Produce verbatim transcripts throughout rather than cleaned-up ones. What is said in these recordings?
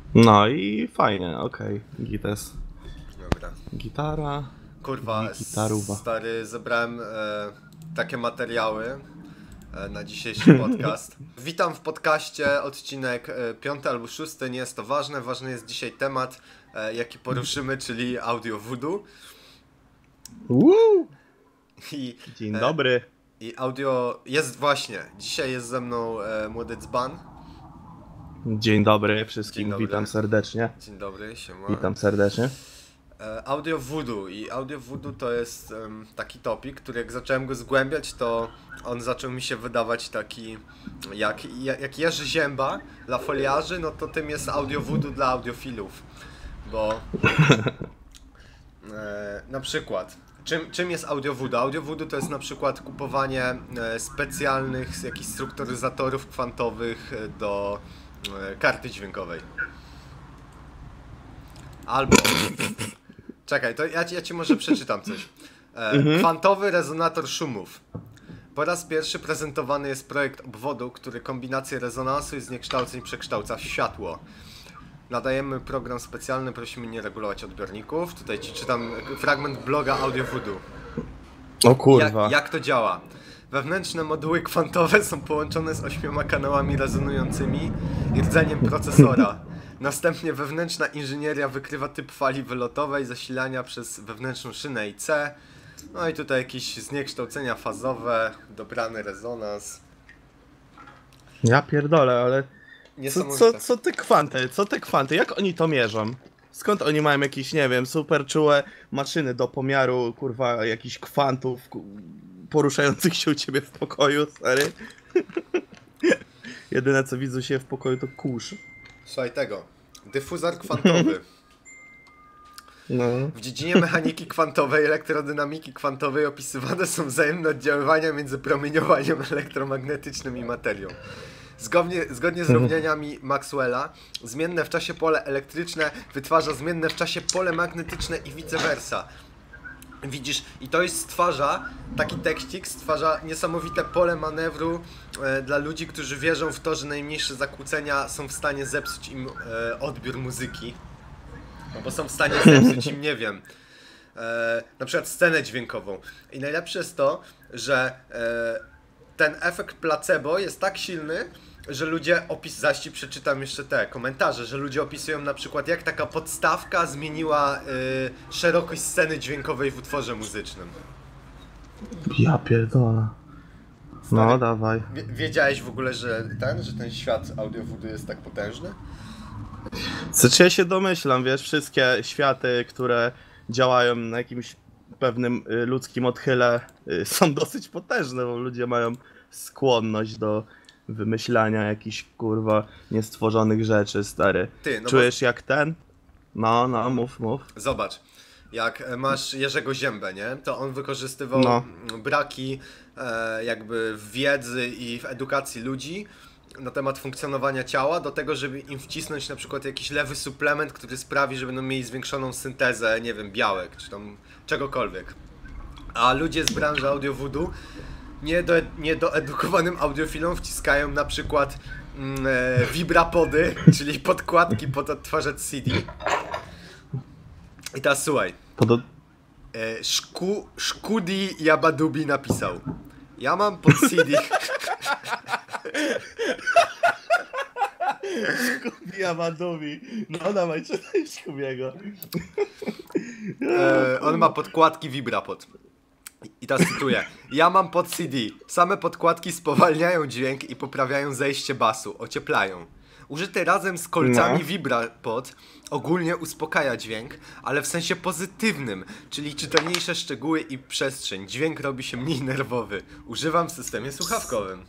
No i fajnie, okej, okay. Gites. Dobra. Gitara. Kurwa, Gitaruwa. stary, zebrałem e, takie materiały e, na dzisiejszy podcast. Witam w podcaście, odcinek e, piąty albo szósty, nie jest to ważne. Ważny jest dzisiaj temat, e, jaki poruszymy, czyli audio voodoo. Woo! I, Dzień e, dobry. I audio jest właśnie. Dzisiaj jest ze mną e, młody dzban. Dzień dobry wszystkim, Dzień dobry. witam serdecznie. Dzień dobry, siema. Witam serdecznie. E, Audio voodoo i audio voodoo to jest um, taki topik, który jak zacząłem go zgłębiać, to on zaczął mi się wydawać taki jak, jak Jerzy Zięba dla foliarzy, no to tym jest audio voodoo dla audiofilów, bo e, na przykład czym, czym jest audio voodoo? Audio voodoo to jest na przykład kupowanie e, specjalnych jakichś strukturyzatorów kwantowych do e, karty dźwiękowej. Albo czekaj, to ja ci, ja ci może przeczytam coś. E, Mhm. Kwantowy rezonator szumów. Po raz pierwszy prezentowany jest projekt obwodu, który kombinację rezonansu i zniekształceń przekształca w światło. Nadajemy program specjalny, prosimy nie regulować odbiorników. Tutaj ci czytam fragment bloga Audio Voodoo. O kurwa. Jak, jak to działa? Wewnętrzne moduły kwantowe są połączone z ośmioma kanałami rezonującymi i rdzeniem procesora. Następnie wewnętrzna inżynieria wykrywa typ fali wylotowej, zasilania przez wewnętrzną szynę I C. No i tutaj jakieś zniekształcenia fazowe, dobrany rezonans. Ja pierdolę, ale co, Niesamowite. co, co te kwanty, co te kwanty, jak oni to mierzą? Skąd oni mają jakieś, nie wiem, super czułe maszyny do pomiaru, kurwa, jakichś kwantów ku- poruszających się u ciebie w pokoju, stary? Jedyne co widzę się w pokoju to kurz. Słuchaj tego. Dyfuzor kwantowy. No. W dziedzinie mechaniki kwantowej, elektrodynamiki kwantowej opisywane są wzajemne oddziaływania między promieniowaniem elektromagnetycznym i materią. Zgodnie, zgodnie z równaniami Maxwella, zmienne w czasie pole elektryczne wytwarza zmienne w czasie pole magnetyczne i vice versa. Widzisz, i to jest stwarza, taki tekścik stwarza niesamowite pole manewru e, dla ludzi, którzy wierzą w to, że najmniejsze zakłócenia są w stanie zepsuć im e, odbiór muzyki. No bo są w stanie zepsuć im, nie wiem, e, na przykład scenę dźwiękową. I najlepsze jest to, że e, ten efekt placebo jest tak silny, że ludzie opis, zaś ci przeczytam jeszcze te komentarze, że ludzie opisują na przykład jak taka podstawka zmieniła e, szerokość sceny dźwiękowej w utworze muzycznym. Ja pierdolę. No Stary, dawaj. wie- Wiedziałeś w ogóle, że ten, że ten świat audio voodoo jest tak potężny? Znaczy ja się domyślam, wiesz, wszystkie światy, które działają na jakimś pewnym y, ludzkim odchyle y, są dosyć potężne, bo ludzie mają skłonność do wymyślania jakichś kurwa niestworzonych rzeczy, stary. Ty, no bo- Czujesz jak ten? No, no, mów, mów. Zobacz, jak masz Jerzego Ziębę, nie? To on wykorzystywał No. braki e, jakby w wiedzy i w edukacji ludzi na temat funkcjonowania ciała do tego, żeby im wcisnąć na przykład jakiś lewy suplement, który sprawi, że będą mieli zwiększoną syntezę, nie wiem, białek czy tam czegokolwiek. A ludzie z branży audio voodoo niedo, niedoedukowanym audiofilom wciskają na przykład mm, e, vibrapody, czyli podkładki pod odtwarzacz C D. I teraz słuchaj, Pod... e, Szku, Szkudi Jabadubi napisał: ja mam pod C D. Diamantowi. No dawaj, czytaj Szkubiego. E, on ma podkładki Vibrapod. I teraz cytuję: ja mam pod C D. Same podkładki spowalniają dźwięk i poprawiają zejście basu, ocieplają. Użyty razem z kolcami No. Vibrapod ogólnie uspokaja dźwięk, ale w sensie pozytywnym, czyli czytelniejsze szczegóły i przestrzeń. Dźwięk robi się mniej nerwowy. Używam w systemie słuchawkowym.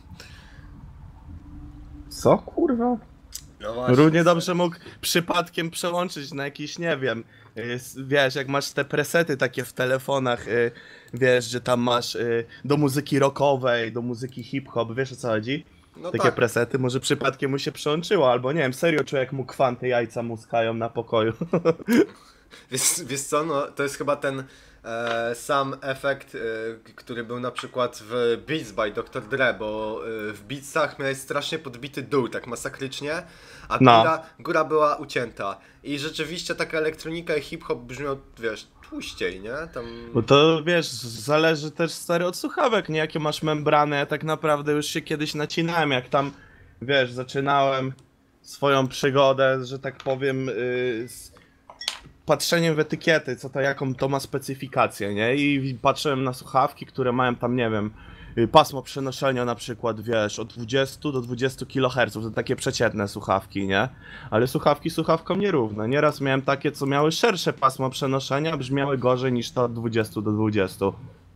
Co kurwa? No właśnie. Równie dobrze mógł przypadkiem przełączyć na jakiś, nie wiem, y, s- wiesz, jak masz te presety takie w telefonach, y, wiesz, że tam masz y, do muzyki rockowej, do muzyki hip-hop, wiesz o co chodzi? No Takie tak. presety, może przypadkiem mu się przełączyło, albo nie wiem, serio człowiek mu kwanty jajca muskają na pokoju. Wiesz, wiesz co, no to jest chyba ten e, sam efekt, e, który był na przykład w Beats by doktor Dre, bo e, w Beatsach miałeś strasznie podbity dół, tak masakrycznie, a No. góra, góra była ucięta. I rzeczywiście taka elektronika i hip-hop brzmiał, wiesz, tłuściej, nie? Tam... Bo to wiesz, zależy też stary od słuchawek, nie? Jakie masz membrany. Ja tak naprawdę już się kiedyś nacinałem, jak tam, wiesz, zaczynałem swoją przygodę, że tak powiem, yy, z patrzeniem w etykiety, co to, jaką to ma specyfikację, nie? I patrzyłem na słuchawki, które mają tam, nie wiem, yy, pasmo przenoszenia na przykład, wiesz, od dwudziestu do dwudziestu kiloherców, to takie przeciętne słuchawki, nie? Ale słuchawki słuchawkom nierówne. Nieraz miałem takie, co miały szersze pasmo przenoszenia, brzmiały gorzej niż to od dwudziestu do dwudziestu.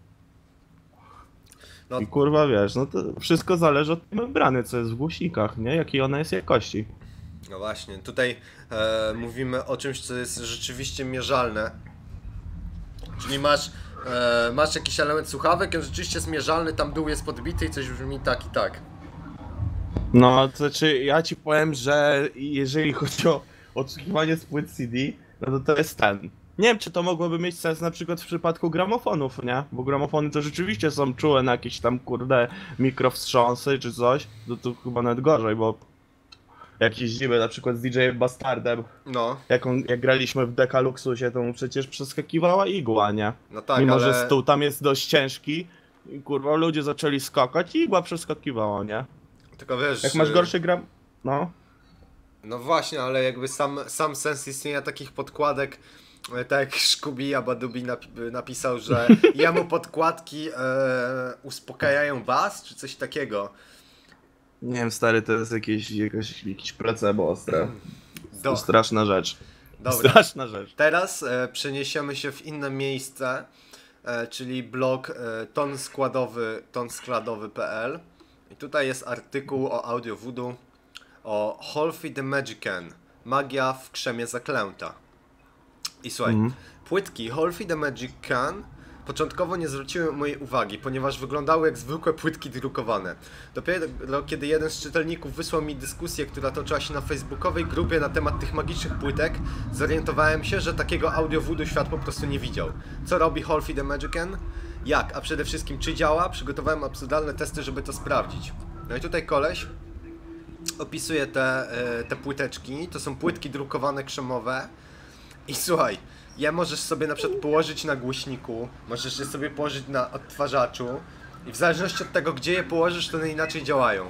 No, I kurwa, wiesz, no to wszystko zależy od membrany, co jest w głośnikach, nie? Jakiej ona jest jakości. no właśnie, tutaj e, mówimy o czymś, co jest rzeczywiście mierzalne. Czyli masz, e, masz jakiś element słuchawek, on rzeczywiście jest mierzalny, tam dół jest podbity i coś brzmi tak i tak. No, to znaczy, ja ci powiem, że jeżeli chodzi o odsłuchiwanie z płyt C D, no to to jest ten. Nie wiem, czy to mogłoby mieć sens na przykład w przypadku gramofonów, nie? Bo gramofony to rzeczywiście są czułe na jakieś tam, kurde, mikrowstrząsy czy coś. No to chyba nawet gorzej, bo jak jeździmy na przykład z D J Bastardem, No, jak, on, jak graliśmy w Dekaluxusie, to mu przecież przeskakiwała igła, nie? no tak, Mimo, ale... że stół tam jest dość ciężki i kurwa ludzie zaczęli skakać i igła przeskakiwała, nie? Tylko wiesz... Jak masz y, gorszy gram... No. No właśnie, ale jakby sam, sam sens istnienia takich podkładek, e, tak jak Szkubi Abadubi napi- napisał, że jemu podkładki e, uspokajają bas, czy coś takiego. Nie wiem, stary, to jest jakieś, jakieś, jakieś placebo ostre. Do, Straszna rzecz. dobra, Straszna rzecz. teraz e, przeniesiemy się w inne miejsce, e, czyli blog e, tonskładowy, tonskladowy kropka p l. I tutaj jest artykuł o Audio Voodoo, o Holfi the Magician, magia w krzemie zaklęta. I słuchaj, Mhm. płytki Holfi the Magician początkowo nie zwróciły mojej uwagi, ponieważ wyglądały jak zwykłe płytki drukowane. Dopiero kiedy jeden z czytelników wysłał mi dyskusję, która toczyła się na facebookowej grupie na temat tych magicznych płytek, zorientowałem się, że takiego audio voodoo świat po prostu nie widział. Co robi Holfi the Magician? Jak? A przede wszystkim czy działa? Przygotowałem absurdalne testy, żeby to sprawdzić. No i tutaj koleś opisuje te, e, te płyteczki. To są płytki drukowane krzemowe. I słuchaj, je możesz sobie na przykład położyć na głośniku, możesz je sobie położyć na odtwarzaczu i w zależności od tego, gdzie je położysz, to one inaczej działają.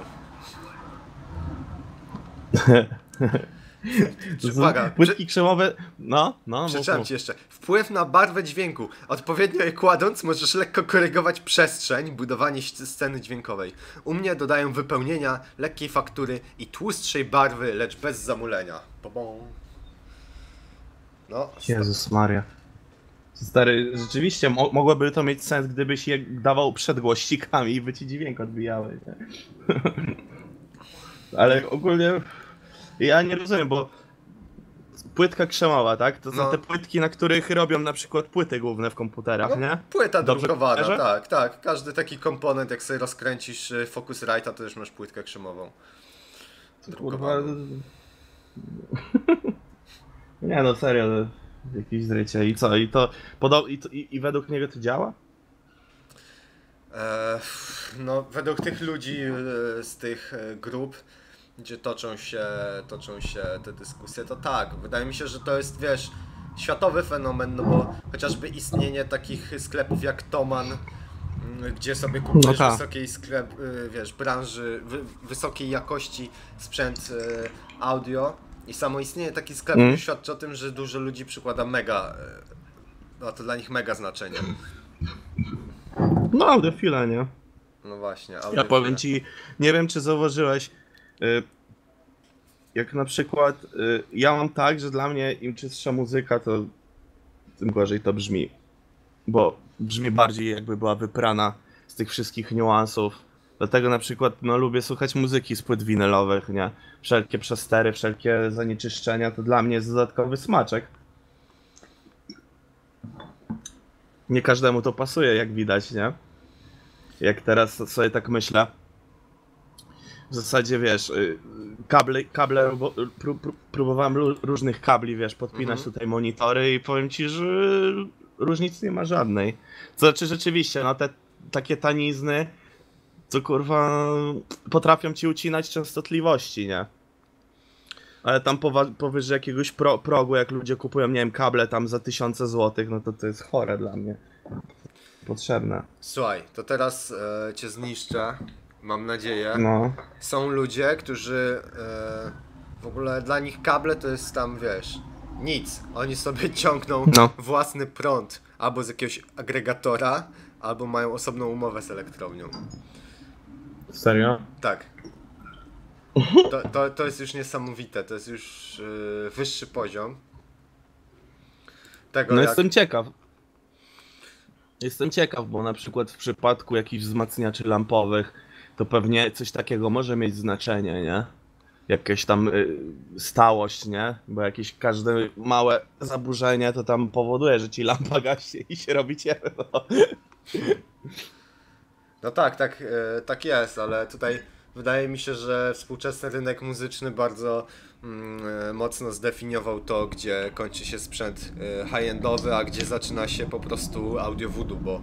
To są Uwaga, płytki krzemowe... No, no, mów, przeczytam mów. ci jeszcze. Wpływ na barwę dźwięku. Odpowiednio je kładąc, możesz lekko korygować przestrzeń, budowanie ś- sceny dźwiękowej. U mnie dodają wypełnienia, lekkiej faktury i tłustszej barwy, lecz bez zamulenia. Bo-bom. No, Jezus Maria. Stary, rzeczywiście mo mogłoby to mieć sens, gdybyś je dawał przed głośnikami i by ci dźwięk odbijały, nie? Ale ogólnie ja nie rozumiem, bo płytka krzemowa, tak? To są No. te płytki, na których robią na przykład płyty główne w komputerach, No, nie? płyta Dobrze drukowana, kojarzę? tak, tak. Każdy taki komponent, jak sobie rozkręcisz y, Focusrite'a, to też masz płytkę krzemową. Kurwa... Drukowaną. Nie no, serio, to jakieś zrycie. I co? I to... Podo i, to i, I według niego to działa? E, no, według tych ludzi e, z tych e, grup, gdzie toczą się, toczą się te dyskusje, to tak, wydaje mi się, że to jest, wiesz, światowy fenomen, no bo chociażby istnienie takich sklepów jak Thomann, m, gdzie sobie kupujesz No tak. wysokiej sklep, y, wiesz, branży, wy, wysokiej jakości sprzęt y, audio i samo istnienie takich sklepów Mm. świadczy o tym, że dużo ludzi przykłada mega, y, no to dla nich mega znaczenie. No, audiofile, nie? No właśnie, Ja audiofile. powiem ci, nie wiem czy zauważyłeś, y, jak na przykład y, ja mam tak, że dla mnie im czystsza muzyka, to tym gorzej to brzmi. Bo brzmi bardziej jakby była wyprana z tych wszystkich niuansów. Dlatego na przykład no, lubię słuchać muzyki z płyt winylowych, nie? Wszelkie przestery, wszelkie zanieczyszczenia to dla mnie jest dodatkowy smaczek. Nie każdemu to pasuje, jak widać, nie? Jak teraz sobie tak myślę. w zasadzie, wiesz, y, kable, kable bo, pró, pró, próbowałem lu- różnych kabli, wiesz, podpinać Mhm. tutaj monitory i powiem ci, że różnicy nie ma żadnej. To znaczy rzeczywiście, no te takie tanizny, co kurwa potrafią ci ucinać częstotliwości, nie? Ale tam powa- powyżej jakiegoś pro- progu, jak ludzie kupują, nie wiem, kable tam za tysiące złotych, no to to jest chore dla mnie. Potrzebne. Słuchaj, to teraz e, cię zniszczę, mam nadzieję. No. Są ludzie, którzy e, w ogóle dla nich kable to jest tam, wiesz, nic. Oni sobie ciągną No. własny prąd albo z jakiegoś agregatora, albo mają osobną umowę z elektrownią. Serio? Tak. To, to, to jest już niesamowite, to jest już e, wyższy poziom tego, No jak... jestem ciekaw. Jestem ciekaw, bo na przykład w przypadku jakichś wzmacniaczy lampowych, to pewnie coś takiego może mieć znaczenie, nie? Jakaś tam y, stałość, nie? Bo jakieś każde małe zaburzenie to tam powoduje, że ci lampa gaśnie i się robi ciemno. No tak, tak, e, tak jest, ale tutaj wydaje mi się, że współczesny rynek muzyczny bardzo mm, e, mocno zdefiniował to, gdzie kończy się sprzęt e, high-endowy, a gdzie zaczyna się po prostu audio voodoo, bo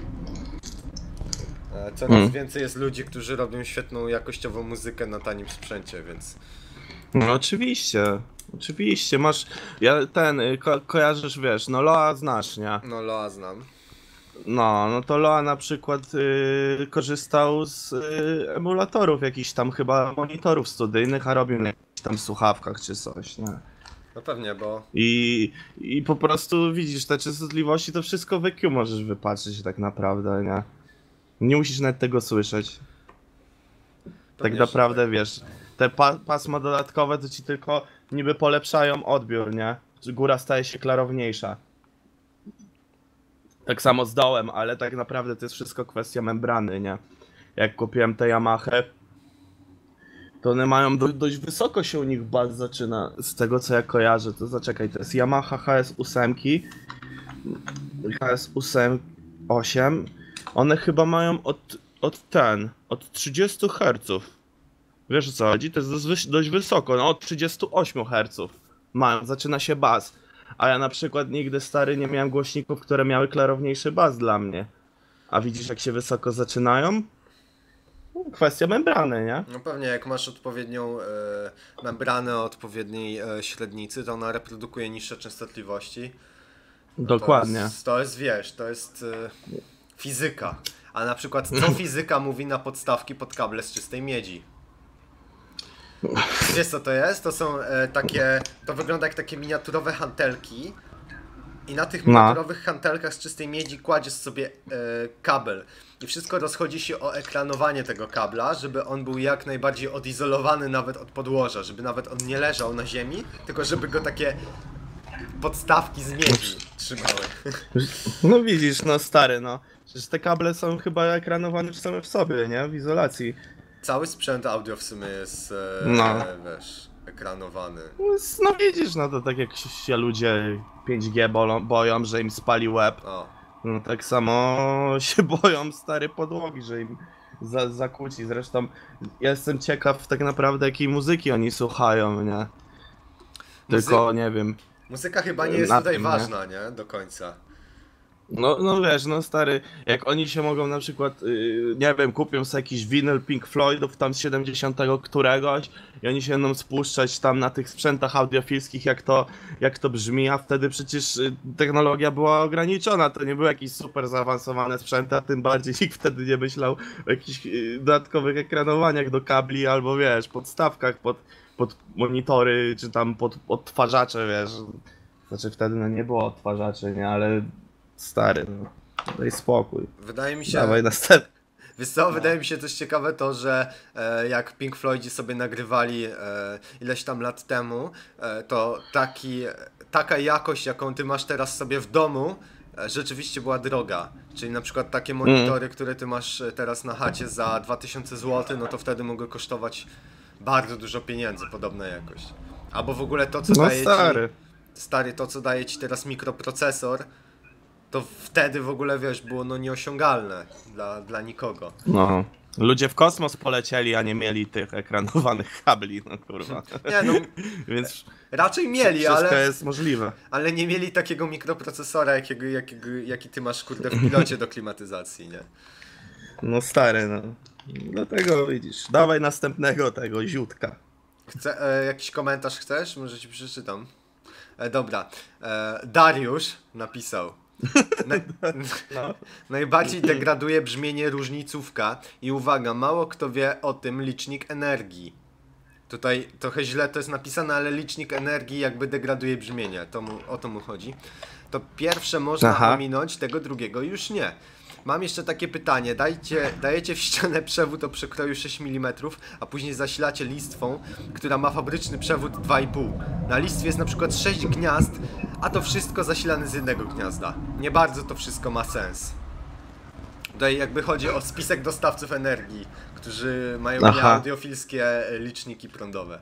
e, coraz Mm. więcej jest ludzi, którzy robią świetną jakościową muzykę na tanim sprzęcie, więc No oczywiście, oczywiście, masz, ja ten, y, ko kojarzysz, wiesz, no Loa znasz, nie? no Loa znam. No, no to Loa na przykład y, korzystał z y, emulatorów jakichś tam chyba monitorów studyjnych, a robił na jakichś tam słuchawkach czy coś, nie? No pewnie, bo I, I po prostu widzisz, te częstotliwości to wszystko w E Q możesz wypatrzeć tak naprawdę, nie? Nie musisz nawet tego słyszeć. Tak pewnie, że naprawdę, wiesz, te pa pasma dodatkowe to ci tylko niby polepszają odbiór, nie? Góra staje się klarowniejsza. Tak samo z dołem, ale tak naprawdę to jest wszystko kwestia membrany, nie? Jak kupiłem te Yamaha, to one mają do, dość wysoko się u nich bas zaczyna, z tego co ja kojarzę. To zaczekaj, to jest Yamaha H S osiem, H S osiem, one chyba mają od, od ten, od trzydziestu herców. Wiesz o co chodzi? To jest dość, dość wysoko, no od trzydziestu ośmiu herców mają, zaczyna się bas. A ja na przykład nigdy stary nie miałem głośników, które miały klarowniejszy bas dla mnie. A widzisz jak się wysoko zaczynają? No, kwestia membrany, nie? no pewnie jak masz odpowiednią e, membranę o odpowiedniej e, średnicy, to ona reprodukuje niższe częstotliwości. Dokładnie. To jest, to jest wiesz, to jest e, fizyka. A na przykład co fizyka mówi na podstawki pod kable z czystej miedzi? Wiesz co to jest? To są e, takie, to wygląda jak takie miniaturowe hantelki i na tych No. miniaturowych hantelkach z czystej miedzi kładziesz sobie e, kabel i wszystko rozchodzi się o ekranowanie tego kabla, żeby on był jak najbardziej odizolowany nawet od podłoża, żeby nawet on nie leżał na ziemi, tylko żeby go takie podstawki z miedzi trzymały. No widzisz, no stary, no. Przecież te kable są chyba ekranowane same w sobie, nie? W izolacji. Cały sprzęt audio w sumie jest, e, No. e, wiesz, ekranowany. No, s- no widzisz, no to tak jak się ludzie pięć G bolą, boją, że im spali łeb, O. no tak samo się boją stare podłogi, że im za, zakłóci. Zresztą ja jestem ciekaw tak naprawdę jakiej muzyki oni słuchają, nie? Tylko Muzy- nie wiem. Muzyka chyba nie jest Na tutaj tym, nie? ważna, nie? Do końca. No, no wiesz, no stary, jak oni się mogą na przykład, yy, nie wiem, kupią sobie jakiś winyl Pink Floydów tam z siedemdziesiątego któregoś i oni się będą spuszczać tam na tych sprzętach audiofilskich, jak to, jak to brzmi, a wtedy przecież y, technologia była ograniczona, to nie były jakieś super zaawansowane sprzęty, a tym bardziej nikt wtedy nie myślał o jakichś y, dodatkowych ekranowaniach do kabli albo wiesz, podstawkach pod, pod monitory, czy tam pod odtwarzacze, wiesz. Znaczy wtedy no nie było odtwarzaczy, nie, ale stary, no. Daj spokój. Wydaje mi się, Dawaj następny. wiesz co, wydaje mi się też ciekawe to, że e, jak Pink Floydzi sobie nagrywali e, ileś tam lat temu, e, to taki, taka jakość, jaką ty masz teraz sobie w domu, e, rzeczywiście była droga. Czyli na przykład takie monitory, które ty masz e, teraz na chacie za dwa tysiące złotych, no to wtedy mogły kosztować bardzo dużo pieniędzy, podobna jakość. Albo w ogóle to, co No daje stary. ci, stary, to co daje ci teraz mikroprocesor, to wtedy w ogóle, wiesz, było no nieosiągalne dla, dla nikogo. No. Ludzie w kosmos polecieli, a nie mieli tych ekranowanych kabli, no kurwa. Nie no, Więc raczej mieli, wszystko ale, jest możliwe. ale nie mieli takiego mikroprocesora, jakiego, jakiego, jaki ty masz, kurde, w pilocie do klimatyzacji, nie? No stary, no. Dlatego widzisz, dawaj następnego tego ziutka. Chce, e, jakiś komentarz chcesz? Może ci przeczytam. E, dobra. E, Dariusz napisał. Na, No. Najbardziej degraduje brzmienie różnicówka i uwaga, mało kto wie o tym licznik energii. Tutaj trochę źle to jest napisane, ale licznik energii jakby degraduje brzmienie. To mu, o to mu chodzi. To pierwsze można Aha. ominąć, tego drugiego już nie. Mam jeszcze takie pytanie. Dajcie, dajecie w ścianę przewód o przekroju sześć milimetrów, a później zasilacie listwą, która ma fabryczny przewód dwa i pół. Na listwie jest na przykład sześć gniazd, a to wszystko zasilane z jednego gniazda. Nie bardzo to wszystko ma sens. Tutaj jakby chodzi o spisek dostawców energii, którzy mają Aha. audiofilskie liczniki prądowe.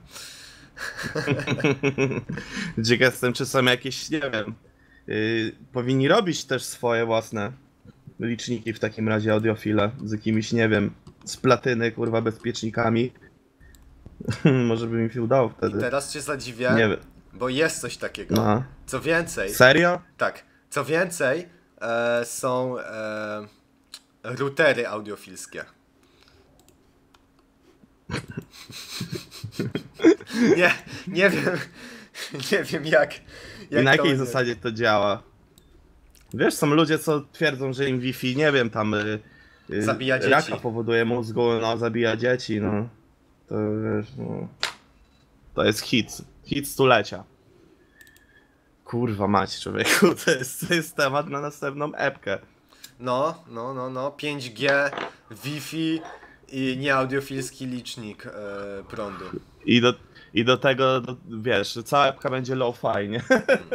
Ciekaw jestem, czy są jakieś, nie wiem, yy, powinni robić też swoje własne liczniki w takim razie audiofile, z jakimiś, nie wiem, z platyny, kurwa, bezpiecznikami. Może by mi się udało wtedy. Teraz cię zadziwię, Nie wiem. bo jest coś takiego. No. Co więcej, Serio? tak, co więcej, e, są e, routery audiofilskie. Nie, nie wiem, nie wiem jak. jak I na to jakiej będzie. zasadzie to działa? Wiesz, są ludzie, co twierdzą, że im Wi-Fi, nie wiem, tam y, y, Zabija raka dzieci. powoduje mózgu, no, zabija dzieci, no. To wiesz, no. To jest hit. Hit stulecia. Kurwa mać, człowieku, to jest, to jest temat na następną epkę. No, no, no, no, pięć G, Wi-Fi i nieaudiofilski licznik e, prądu. I do, i do tego, do, wiesz, cała epka będzie low-fi, nie?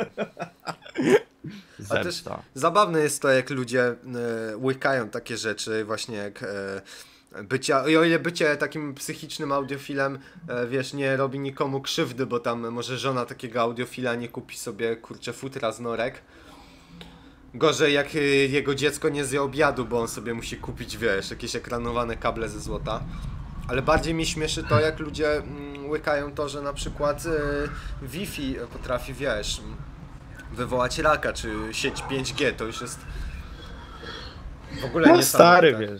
A też Zemsta. zabawne jest to, jak ludzie e, łykają takie rzeczy, właśnie jak e, bycia, i o ile bycie takim psychicznym audiofilem, e, wiesz, nie robi nikomu krzywdy, bo tam może żona takiego audiofila nie kupi sobie, kurczę, futra z norek. Gorzej jak y, jego dziecko nie zje obiadu, bo on sobie musi kupić, wiesz, jakieś ekranowane kable ze złota. Ale bardziej mi śmieszy to, jak ludzie mm, łykają to, że na przykład y, Wi-Fi potrafi, wiesz, wywołać raka, czy sieć pięć G, to już jest w ogóle No nie stary, wiesz.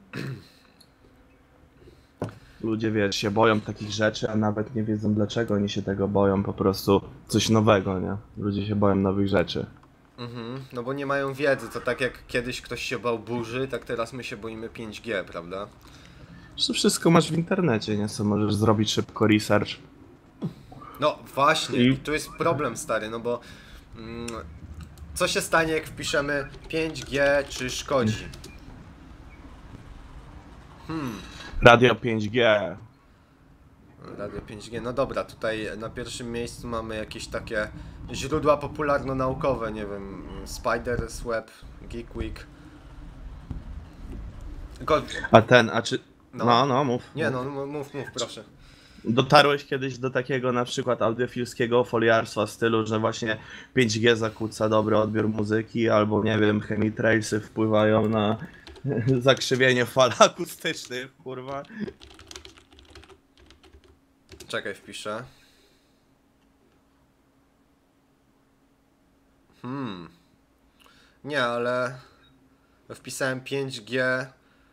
Ludzie, wiesz, się boją takich rzeczy, a nawet nie wiedzą dlaczego oni się tego boją, po prostu coś nowego, nie? Ludzie się boją nowych rzeczy. Mhm, no bo nie mają wiedzy, to tak jak kiedyś ktoś się bał burzy, tak teraz my się boimy pięć G, prawda? To wszystko masz w internecie, nie? Co możesz zrobić szybko research. No właśnie, I- i tu jest problem, stary, no bo mm, co się stanie, jak wpiszemy pięć G, czy szkodzi? Hmm, Radio pięć G. radio pięć G, no dobra, tutaj na pierwszym miejscu mamy jakieś takie źródła popularno-naukowe, nie wiem, Spider's Web, Geek Week. Go... A ten, a czy... No. No, no, mów. Nie no, mów, mów, mów, proszę. Dotarłeś kiedyś do takiego na przykład audiofilskiego foliarstwa w stylu, że właśnie pięć G zakłóca dobry odbiór muzyki, albo nie wiem, chemitrailsy wpływają na zakrzywienie fal akustycznych, kurwa. Czekaj, wpiszę. Hmm. Nie, ale wpisałem pięć G,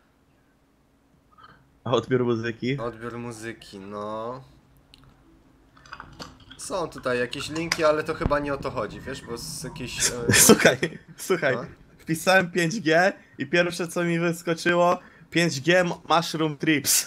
A odbiór muzyki? odbiór muzyki, no. Są tutaj jakieś linki, ale to chyba nie o to chodzi, wiesz, bo z jakiejś... E... Słuchaj, słuchaj, No. wpisałem pięć G i pierwsze co mi wyskoczyło pięć G Mushroom Trips.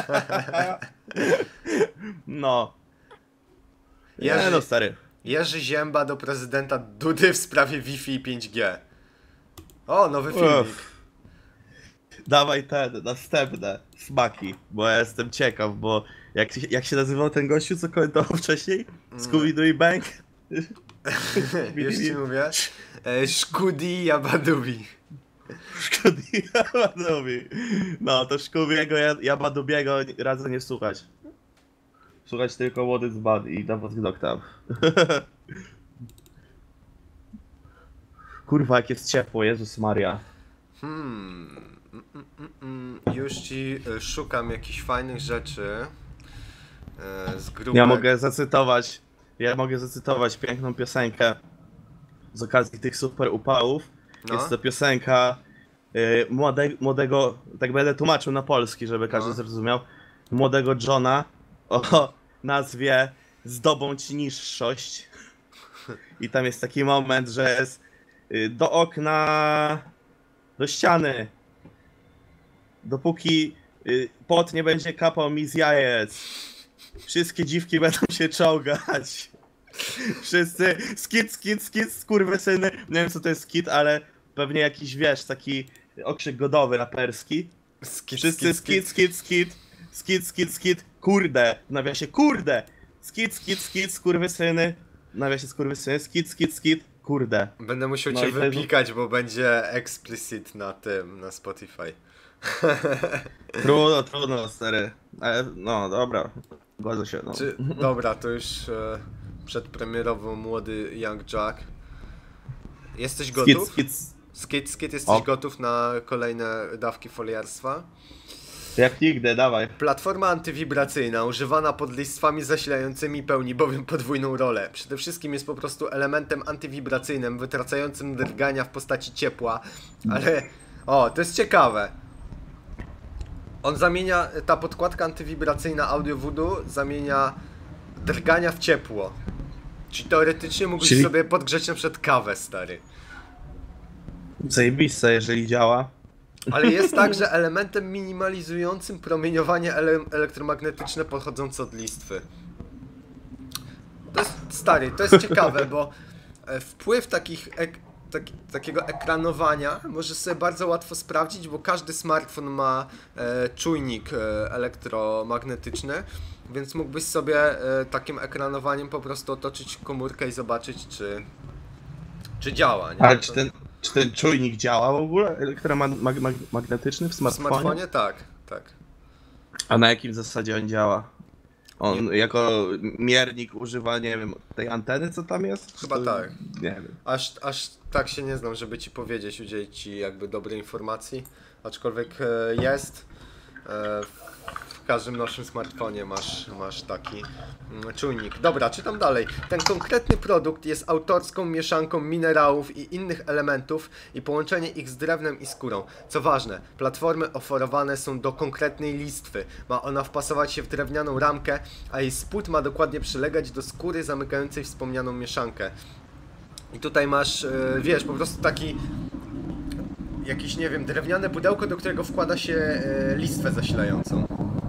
No. Nie Jerzy- no stary. Jerzy Zięba do prezydenta Dudy w sprawie Wi-Fi i pięć G. O, nowy filmik. Uff. Dawaj ten, następne smaki, bo ja jestem ciekaw, bo jak, jak się nazywał ten gościu, co komentował wcześniej? Scooby-Doo i Bang? Już ci mówię. E, Szkudi Jabadubi. Szkody Jabadowi. No to Szkubiego Jabadubiego radzę nie słuchać. Słuchać tylko What is Bad i Dawać Doktaw. Kurwa, jak jest ciepło, Jezus Maria. Hmm. Mm, mm, mm, mm. Już ci y, szukam jakichś fajnych rzeczy y, z grupek. Ja mogę zacytować, ja mogę zacytować piękną piosenkę z okazji tych super upałów. No. Jest to piosenka y, młode, młodego, tak będę tłumaczył na polski, żeby każdy No. zrozumiał, młodego Johna o nazwie Zdobądź niższość. I tam jest taki moment, że jest y, do okna, do ściany. Dopóki y, pot nie będzie kapał mi z jajec. Wszystkie dziwki będą się czołgać. Wszyscy skit, skit, skit, skurwysyny. Nie wiem co to jest skit, ale pewnie jakiś, wiesz, taki okrzyk godowy raperski. Skit, Wszyscy skit, skit, skit, skit, skit, skit, kurde. W nawiasie kurde. Skit, skit, skit, skurwysyny. W nawiasie skurwysyny, skit, skit, skit, kurde. Będę musiał No cię i to jest- wypikać, bo będzie explicit na tym, na Spotify. Trudno, trudno, stary. Ale, no, dobra. Godzę się, no. Czy, dobra, to już e, przedpremierowo młody Young Jack. Jesteś Skit, gotów? skit. Skit, skit, jesteś O. gotów na kolejne dawki foliarstwa? Jak nigdy, dawaj. Platforma antywibracyjna używana pod listwami zasilającymi pełni bowiem podwójną rolę. Przede wszystkim jest po prostu elementem antywibracyjnym wytracającym drgania w postaci ciepła, ale... O, to jest ciekawe. On zamienia, ta podkładka antywibracyjna Audio Voodoo zamienia drgania w ciepło. Czyli teoretycznie mógłbyś Czyli- sobie podgrzeć na przykład kawę, stary. Zajebiste, jeżeli działa. Ale jest także elementem minimalizującym promieniowanie ele elektromagnetyczne pochodzące od listwy. To jest, stary, to jest ciekawe, bo e, wpływ takich ek taki, takiego ekranowania możesz sobie bardzo łatwo sprawdzić, bo każdy smartfon ma e, czujnik e, elektromagnetyczny, więc mógłbyś sobie e, takim ekranowaniem po prostu otoczyć komórkę i zobaczyć, czy, czy działa. Nie? Ale To- czy ten, czy ten czujnik działa w ogóle? Elektromagnetyczny w w smartfonie? smartfonie tak, tak. A na jakim zasadzie on działa? On jako miernik używa, nie wiem, tej anteny, co tam jest? Chyba To- tak. Nie wiem. Aż, aż tak się nie znam, żeby ci powiedzieć, udzielić ci jakby dobrej informacji, aczkolwiek e, jest. E, w każdym naszym smartfonie masz, masz taki mm, czujnik. Dobra, czytam dalej. Ten konkretny produkt jest autorską mieszanką minerałów i innych elementów i połączenie ich z drewnem i skórą. Co ważne, platformy oferowane są do konkretnej listwy. Ma ona wpasować się w drewnianą ramkę, a jej spód ma dokładnie przylegać do skóry zamykającej wspomnianą mieszankę. I tutaj masz, e, wiesz, po prostu taki jakiś, nie wiem, drewniane pudełko, do którego wkłada się e, listwę zasilającą.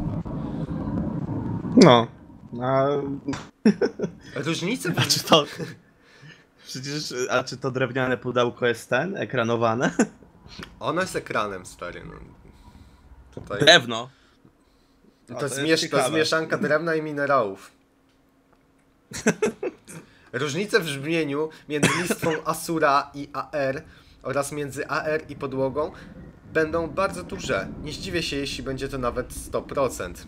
No. A, Różnice a czy to... Przecież, a czy to drewniane pudełko jest ten, ekranowane? ono jest ekranem, stary, no. Tutaj... Drewno. A, To, jest jest miesz- to jest ciekawe. mieszanka drewna i minerałów. Różnice w brzmieniu między listwą Asura i A R oraz między A R i podłogą będą bardzo duże. Nie zdziwię się, jeśli będzie to nawet sto procent.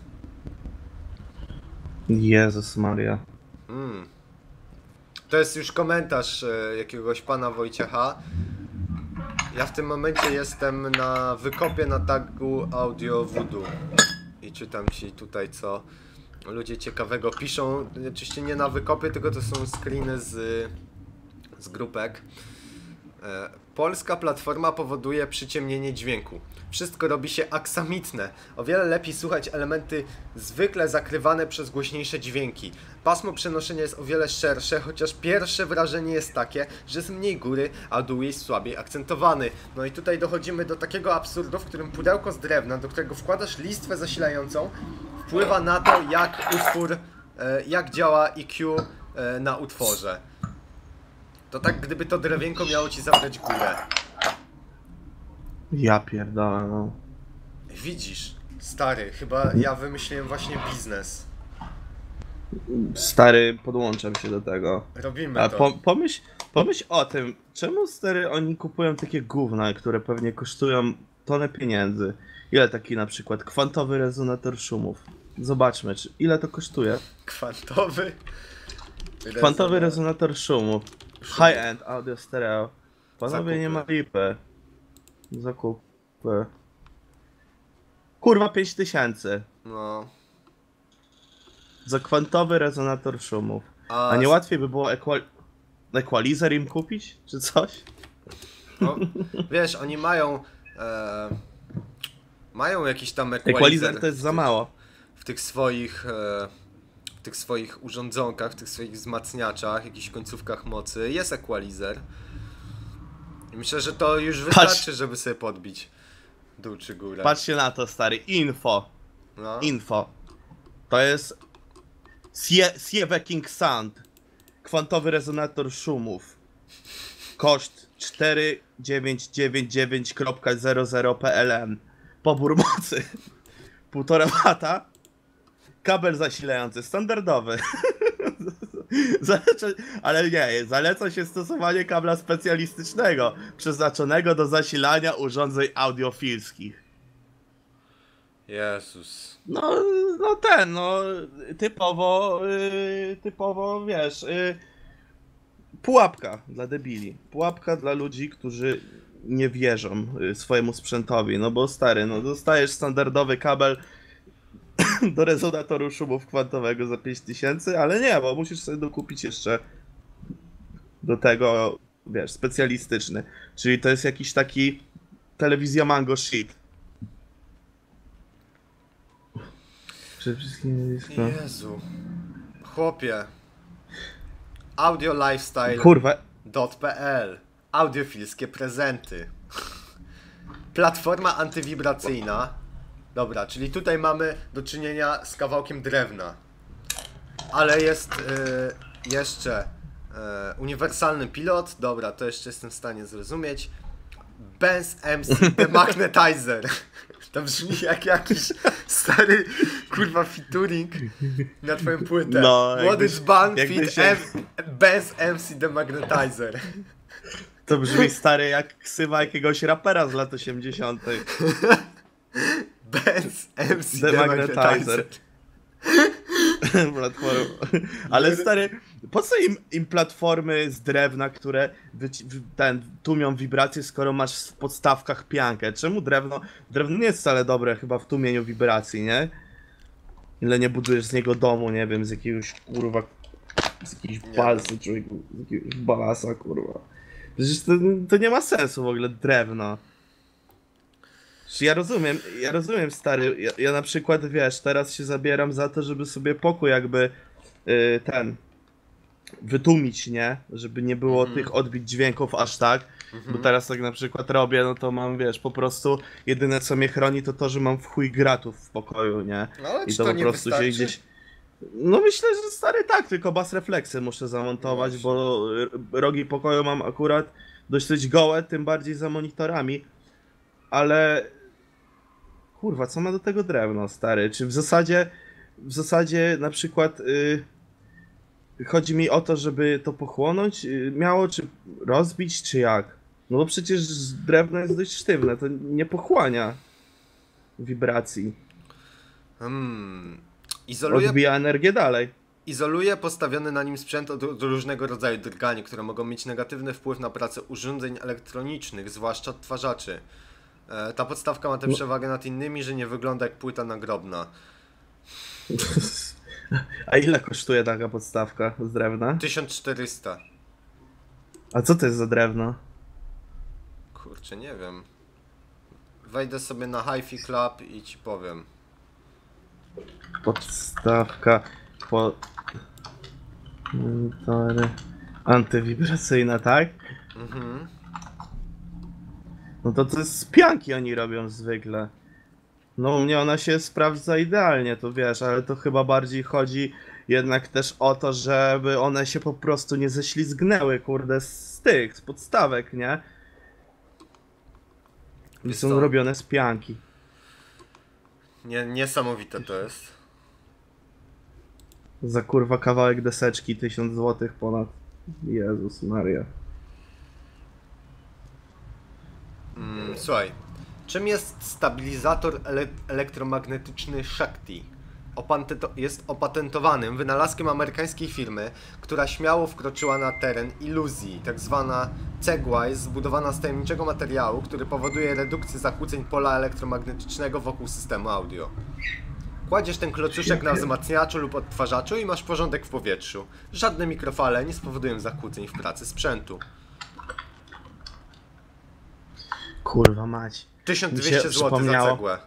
Jezus Maria. Mm. To jest już komentarz e, jakiegoś pana Wojciecha. Ja w tym momencie jestem na wykopie na tagu Audio Voodoo i czytam ci tutaj, co ludzie ciekawego piszą. Oczywiście nie na wykopie, tylko to są screeny z, z grupek. E, Polska platforma powoduje przyciemnienie dźwięku. Wszystko robi się aksamitne. O wiele lepiej słuchać elementy zwykle zakrywane przez głośniejsze dźwięki. Pasmo przenoszenia jest o wiele szersze, chociaż pierwsze wrażenie jest takie, że jest mniej góry, a dół jest słabiej akcentowany. No i tutaj dochodzimy do takiego absurdu, w którym pudełko z drewna, do którego wkładasz listwę zasilającą, wpływa na to, jak utwór, e, jak działa E Q e, na utworze. To tak, gdyby to drewienko miało ci zabrać górę. Ja pierdolę, no. Widzisz, stary, chyba ja wymyśliłem właśnie biznes. Stary, podłączam się do tego. Robimy A to. po, pomyśl, pomyśl o tym, czemu stary oni kupują takie gówna, które pewnie kosztują tonę pieniędzy. Ile taki na przykład kwantowy rezonator szumów? Zobaczmy, czy, ile to kosztuje. Kwantowy. Kwantowy rezonator szumów. High-end audio stereo. Panowie, nie ma lipy. Zakupy. Kurwa, pięć tysięcy. No. Za kwantowy rezonator szumów. A, A nie łatwiej by było equal... equalizer im kupić? Czy coś? no, wiesz, oni mają... E, mają jakiś tam equalizer. Equalizer to jest za mało. W tych swoich... E, w tych swoich urządzonkach, w tych swoich wzmacniaczach, jakichś końcówkach mocy jest equalizer. I myślę, że to już wystarczy, Patrz. żeby sobie podbić dół czy górę. Patrzcie na to, stary. Info. No. Info. To jest Sie Sieve King Sound. Kwantowy rezonator szumów. Koszt cztery dziewięć dziewięć dziewięć kropka zero zero P L N. Pobór mocy półtora wata. Kabel zasilający standardowy. Zaleca, ale nie, zaleca się stosowanie kabla specjalistycznego przeznaczonego do zasilania urządzeń audiofilskich. Jezus. No, no ten, no typowo, yy, typowo wiesz, yy, pułapka dla debili. Pułapka dla ludzi, którzy nie wierzą yy, swojemu sprzętowi. No bo stary, no dostajesz standardowy kabel do rezonatoru szumów kwantowego za pięć tysięcy, ale nie, bo musisz sobie dokupić jeszcze do tego, wiesz, specjalistyczny. Czyli to jest jakiś taki telewizja Mango shit. Przede wszystkim jest to... Jezu. Chłopie. audiolifestyle Kurwa. kropka p l Audiofilskie prezenty. Platforma antywibracyjna. Dobra, czyli tutaj mamy do czynienia z kawałkiem drewna. Ale jest y, jeszcze y, uniwersalny pilot. Dobra, to jeszcze jestem w stanie zrozumieć. Benz M C Demagnetizer. To brzmi jak jakiś stary, kurwa, featuring na twoją płytę. No, What jakbyś- is band jakby fit się- M Benz M C Demagnetizer. To brzmi stary jak ksywa jakiegoś rapera z lat osiemdziesiątych. Benz M C Demagnetizer. Demagnetizer. Platform. Ale stary, po co im, im platformy z drewna, które wyci- w- ten, tłumią wibracje, skoro masz w podstawkach piankę? Czemu drewno? Drewno nie jest wcale dobre chyba w tłumieniu wibracji, nie? Ile nie budujesz z niego domu, nie wiem, z jakiegoś kurwa, z jakiejś Nie balsy, czy z jakiegoś balasa, kurwa. Przecież to, to nie ma sensu w ogóle, drewno. Ja rozumiem, ja rozumiem, stary, ja, ja na przykład, wiesz, teraz się zabieram za to, żeby sobie pokój jakby yy, ten wytłumić, nie? Żeby nie było Mhm. tych odbić dźwięków aż tak, bo teraz tak na przykład robię, no to mam, wiesz, po prostu jedyne co mnie chroni to to, że mam w chuj gratów w pokoju, nie? No, ale I czy to, to po nie prostu wystarczy? się gdzieś... No myślę, że stary tak, tylko bas refleksy muszę zamontować, No bo r- rogi pokoju mam akurat dość gołe, tym bardziej za monitorami, ale kurwa, co ma do tego drewno, stary? Czy w zasadzie, w zasadzie na przykład y, chodzi mi o to, żeby to pochłonąć y, miało, czy rozbić, czy jak? No bo przecież drewno jest dość sztywne, to nie pochłania wibracji, Hmm. Izoluje, odbija energię dalej. izoluje postawiony na nim sprzęt od od różnego rodzaju drgani, które mogą mieć negatywny wpływ na pracę urządzeń elektronicznych, zwłaszcza odtwarzaczy. E, ta podstawka ma tę No. przewagę nad innymi, że nie wygląda jak płyta nagrobna. A ile kosztuje taka podstawka z drewna? tysiąc czterysta. A co to jest za drewno? Kurczę, nie wiem. Wejdę sobie na Hi-Fi Club i ci powiem. Podstawka po... monitory antywibracyjna, tak? Mhm. No to to z pianki oni robią zwykle. No u mnie ona się sprawdza idealnie, to wiesz, ale to chyba bardziej chodzi jednak też o to, żeby one się po prostu nie ześlizgnęły, kurde, z tych, z podstawek, nie? I Wiesz są co? robione z pianki. Nie, niesamowite to jest. Za kurwa kawałek deseczki, tysiąc złotych ponad. Jezus Maria. Mm, słuchaj, czym jest stabilizator ele elektromagnetyczny Shakti? opatento jest opatentowanym wynalazkiem amerykańskiej firmy, która śmiało wkroczyła na teren iluzji. Tak zwana cegła jest zbudowana z tajemniczego materiału, który powoduje redukcję zakłóceń pola elektromagnetycznego wokół systemu audio. Kładziesz ten klocuszek na wzmacniaczu lub odtwarzaczu i masz porządek w powietrzu. Żadne mikrofale nie spowodują zakłóceń w pracy sprzętu. Kurwa mać. tysiąc dwieście złotych za cegłę.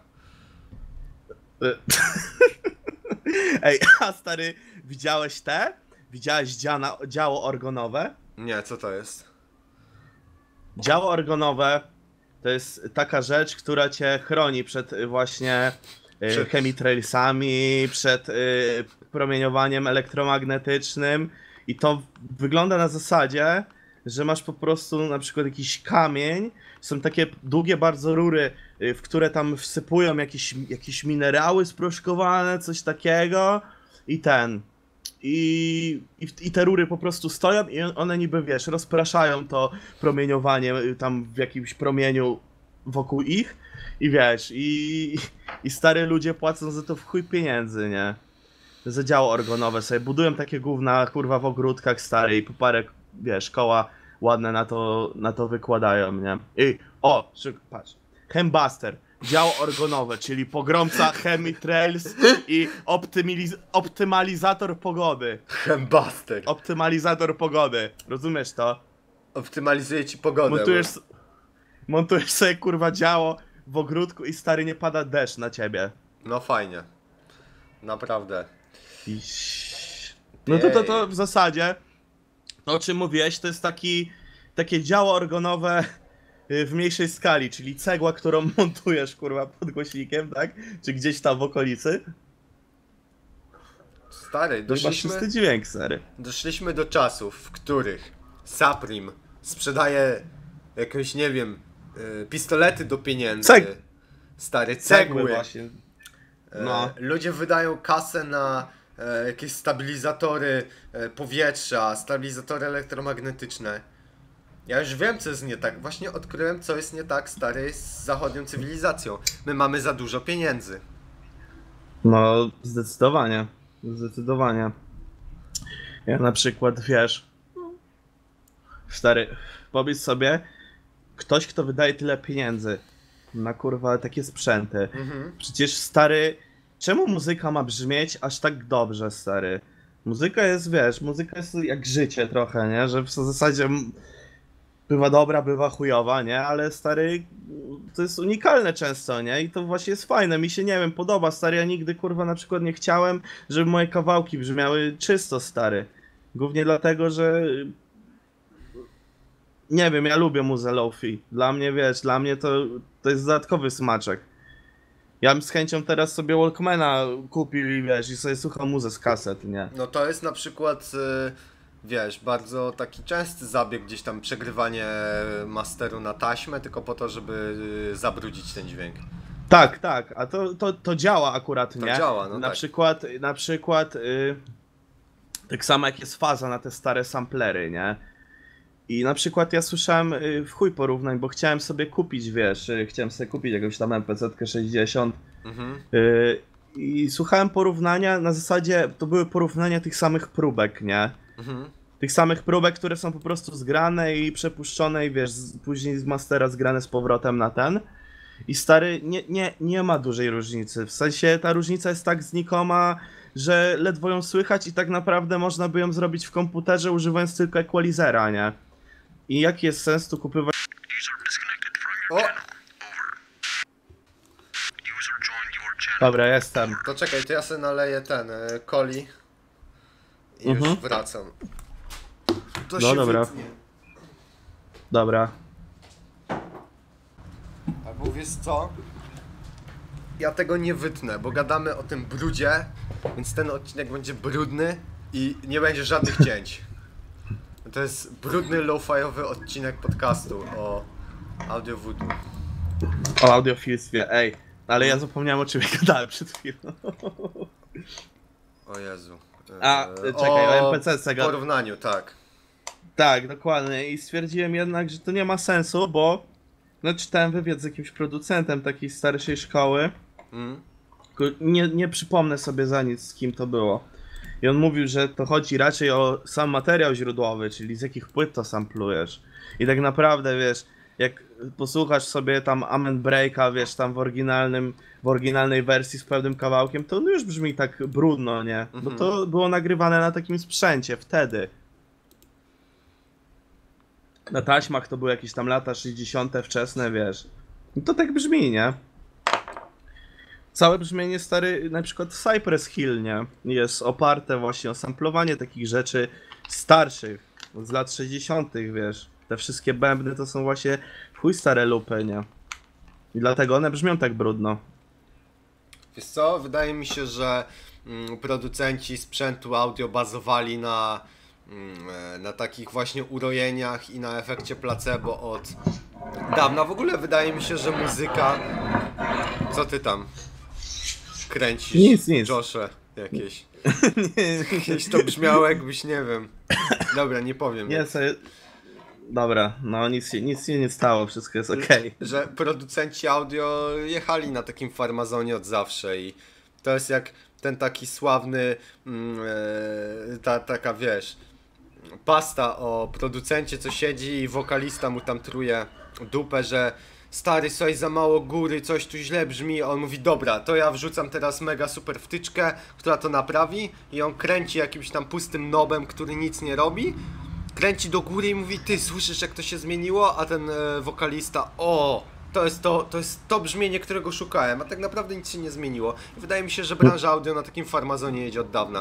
Ej, a stary, widziałeś te? Widziałeś dziana, działo organowe? Nie, co to jest? Działo organowe to jest taka rzecz, która cię chroni przed y, właśnie y, Przed- chemitrailsami, przed y, promieniowaniem elektromagnetycznym i to wygląda na zasadzie, że masz po prostu na przykład jakiś kamień, są takie długie bardzo rury, y, w które tam wsypują jakieś, jakieś minerały sproszkowane, coś takiego i ten. I, i, I te rury po prostu stoją i one niby, wiesz, rozpraszają to promieniowanie y, tam w jakimś promieniu wokół ich i wiesz, i, i stary ludzie płacą za to w chuj pieniędzy, nie? Za działo organowe sobie budują takie gówna, kurwa, w ogródkach stary i po parę, wiesz, koła ładne na to, na to wykładają, nie? I, o, szyk- patrz, Chembuster, działo organowe, czyli pogromca chemitrails i optymiz optymalizator pogody. Chembuster. Optymalizator pogody, rozumiesz to? Optymalizuje ci pogodę. Montujesz, montujesz sobie, kurwa, działo w ogródku i stary, nie pada deszcz na ciebie. No fajnie. Naprawdę. I... No to, to, to w zasadzie, to o czym mówiłeś, to jest taki, takie działo organowe y, w mniejszej skali, czyli cegła, którą montujesz, kurwa, pod głośnikiem, tak? Czy gdzieś tam w okolicy. Stary, To chyba doszliśmy, czysty dźwięk, stary. doszliśmy do czasów, w których Saprim sprzedaje jakieś, nie wiem, y, pistolety do pieniędzy. Ceg- Stary, Cegły cegły. właśnie. E, No. Ludzie wydają kasę na e, jakieś stabilizatory e, powietrza, stabilizatory elektromagnetyczne. Ja już wiem, co jest nie tak. Właśnie odkryłem, co jest nie tak, stary, z zachodnią cywilizacją. My mamy za dużo pieniędzy. No, zdecydowanie. Zdecydowanie. Ja na przykład, wiesz, stary, pomyśl sobie, ktoś, kto wydaje tyle pieniędzy na, kurwa, takie sprzęty. Mhm. Przecież, stary, czemu muzyka ma brzmieć aż tak dobrze, stary? Muzyka jest, wiesz, muzyka jest jak życie trochę, nie? Że w zasadzie m- bywa dobra, bywa chujowa, nie? Ale, stary, to jest unikalne często, nie? I to właśnie jest fajne, mi się, nie wiem, podoba, stary. Ja nigdy, kurwa, na przykład nie chciałem, żeby moje kawałki brzmiały czysto, stary. Głównie dlatego, że nie wiem, ja lubię muzę lo-fi. Dla mnie, wiesz, dla mnie to, to jest dodatkowy smaczek. Ja bym z chęcią teraz sobie Walkmana kupił i, wiesz, i sobie słuchał muzę z kaset, nie? No to jest na przykład, y, wiesz, bardzo taki częsty zabieg, gdzieś tam przegrywanie masteru na taśmę, tylko po to, żeby y, zabrudzić ten dźwięk. Tak, tak, a to, to, to działa akurat, To nie? działa, no na tak. przykład, na przykład, y, tak samo jak jest faza na te stare samplery, nie? I na przykład ja słyszałem y, w chuj porównań, bo chciałem sobie kupić, wiesz, y, chciałem sobie kupić jakąś tam M P C sześćdziesiąt Mhm. y, i słuchałem porównania, na zasadzie to były porównania tych samych próbek, nie? Mhm. Tych samych próbek, które są po prostu zgrane i przepuszczone i, wiesz, z, później z mastera zgrane z powrotem na ten. I stary, nie, nie, nie ma dużej różnicy, w sensie ta różnica jest tak znikoma, że ledwo ją słychać i tak naprawdę można by ją zrobić w komputerze używając tylko equalizera, nie? I jaki jest sens tu kupywać... O, Dobra, jestem. to czekaj, to ja sobie naleję ten, y, coli i już Mhm. wracam. To No się dobra. wytnie. Dobra. Albo wiesz co? Ja tego nie wytnę, bo gadamy o tym brudzie, więc ten odcinek będzie brudny i nie będzie żadnych cięć. To jest brudny, low-fiowy odcinek podcastu o Audio Voodoo. O audiofilstwie, ej. Ale ja zapomniałem, o czym ja gadałem przed chwilą. O Jezu. A, Eee, czekaj, o M P C w Sega. porównaniu, tak. Tak, dokładnie. I stwierdziłem jednak, że to nie ma sensu, bo no, czytałem wywiad z jakimś producentem takiej starszej szkoły, Mm. Nie, nie przypomnę sobie za nic, z kim to było. I on mówił, że to chodzi raczej o sam materiał źródłowy, czyli z jakich płyt to samplujesz. I tak naprawdę, wiesz, jak posłuchasz sobie tam Amen Breaka, wiesz, tam w oryginalnym, w oryginalnej wersji z pewnym kawałkiem, to on już brzmi tak brudno, nie? Bo to było nagrywane na takim sprzęcie wtedy. Na taśmach to były jakieś tam lata sześćdziesiąte wczesne, wiesz. I to tak brzmi, nie? Całe brzmienie stary, na przykład Cypress Hill, nie? Jest oparte właśnie o samplowanie takich rzeczy starszych, z lat sześćdziesiątych, wiesz. Te wszystkie bębny to są właśnie chuj stare lupy, nie? I dlatego one brzmią tak brudno. Wiesz co, wydaje mi się, że mm, producenci sprzętu audio bazowali na, mm, na takich właśnie urojeniach i na efekcie placebo od dawna. W ogóle wydaje mi się, że muzyka... Co ty tam kręcisz? Nic, nic. Josze jakieś. nie, Jakieś to brzmiało jakbyś, nie wiem. Dobra, nie powiem. nie, sobie... Dobra, no nic, się- nic się nie stało, wszystko jest okej. Że producenci audio jechali na takim farmazonie od zawsze i to jest jak ten taki sławny, mm, e, ta taka wiesz, pasta o producencie, co siedzi i wokalista mu tam truje dupę, że stary, coś za mało góry, coś tu źle brzmi, a on mówi dobra, to ja wrzucam teraz mega super wtyczkę, która to naprawi i on kręci jakimś tam pustym nobem, który nic nie robi. Kręci do góry i mówi, ty słyszysz jak to się zmieniło, a ten e, wokalista, o, to jest to, to jest to brzmienie, którego szukałem, a tak naprawdę nic się nie zmieniło. I wydaje mi się, że branża audio na takim farmazonie jedzie od dawna.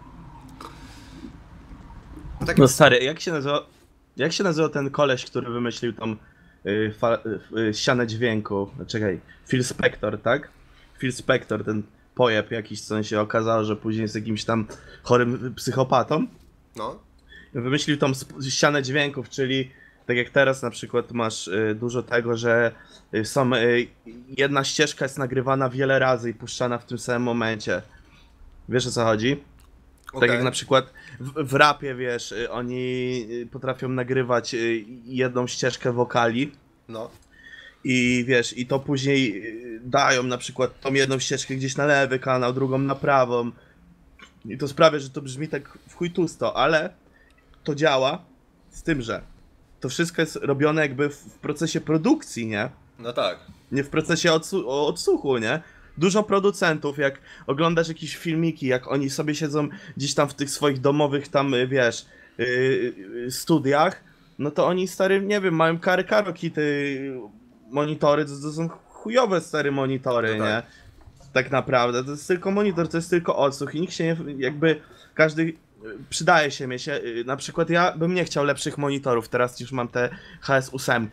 Tak, No stary, jak się nazywa, jak się nazywa ten koleś, który wymyślił tą y, fa, y, ścianę dźwięku? Czekaj, Phil Spector, tak? Phil Spector, ten pojeb jakiś, co się okazało, że później jest jakimś tam chorym psychopatą. no, Wymyślił tą sp- ścianę dźwięków, czyli tak jak teraz na przykład masz y, dużo tego, że y, są, y, jedna ścieżka jest nagrywana wiele razy i puszczana w tym samym momencie. Wiesz o co chodzi? Tak okej. jak na przykład w, w rapie, wiesz, y, oni y, potrafią nagrywać y, jedną ścieżkę wokali No, i wiesz, i to później y, dają na przykład tą jedną ścieżkę gdzieś na lewy kanał, drugą na prawą. I to sprawia, że to brzmi tak w chuj tusto, ale to działa z tym, że to wszystko jest robione jakby w, w procesie produkcji, nie? no tak. Nie w procesie odsłu- o- odsłuchu, nie? Dużo producentów, jak oglądasz jakieś filmiki, jak oni sobie siedzą gdzieś tam w tych swoich domowych tam, y, wiesz, yy, yy, studiach, no to oni, stary, nie wiem, mają kary karokity, monitory, to, to są chujowe, stare monitory, No nie? tak. Tak naprawdę, to jest tylko monitor, to jest tylko odsłuch i nikt się nie, jakby, każdy, y, przydaje się mieć, y, na przykład ja bym nie chciał lepszych monitorów, teraz już mam te H S osiem,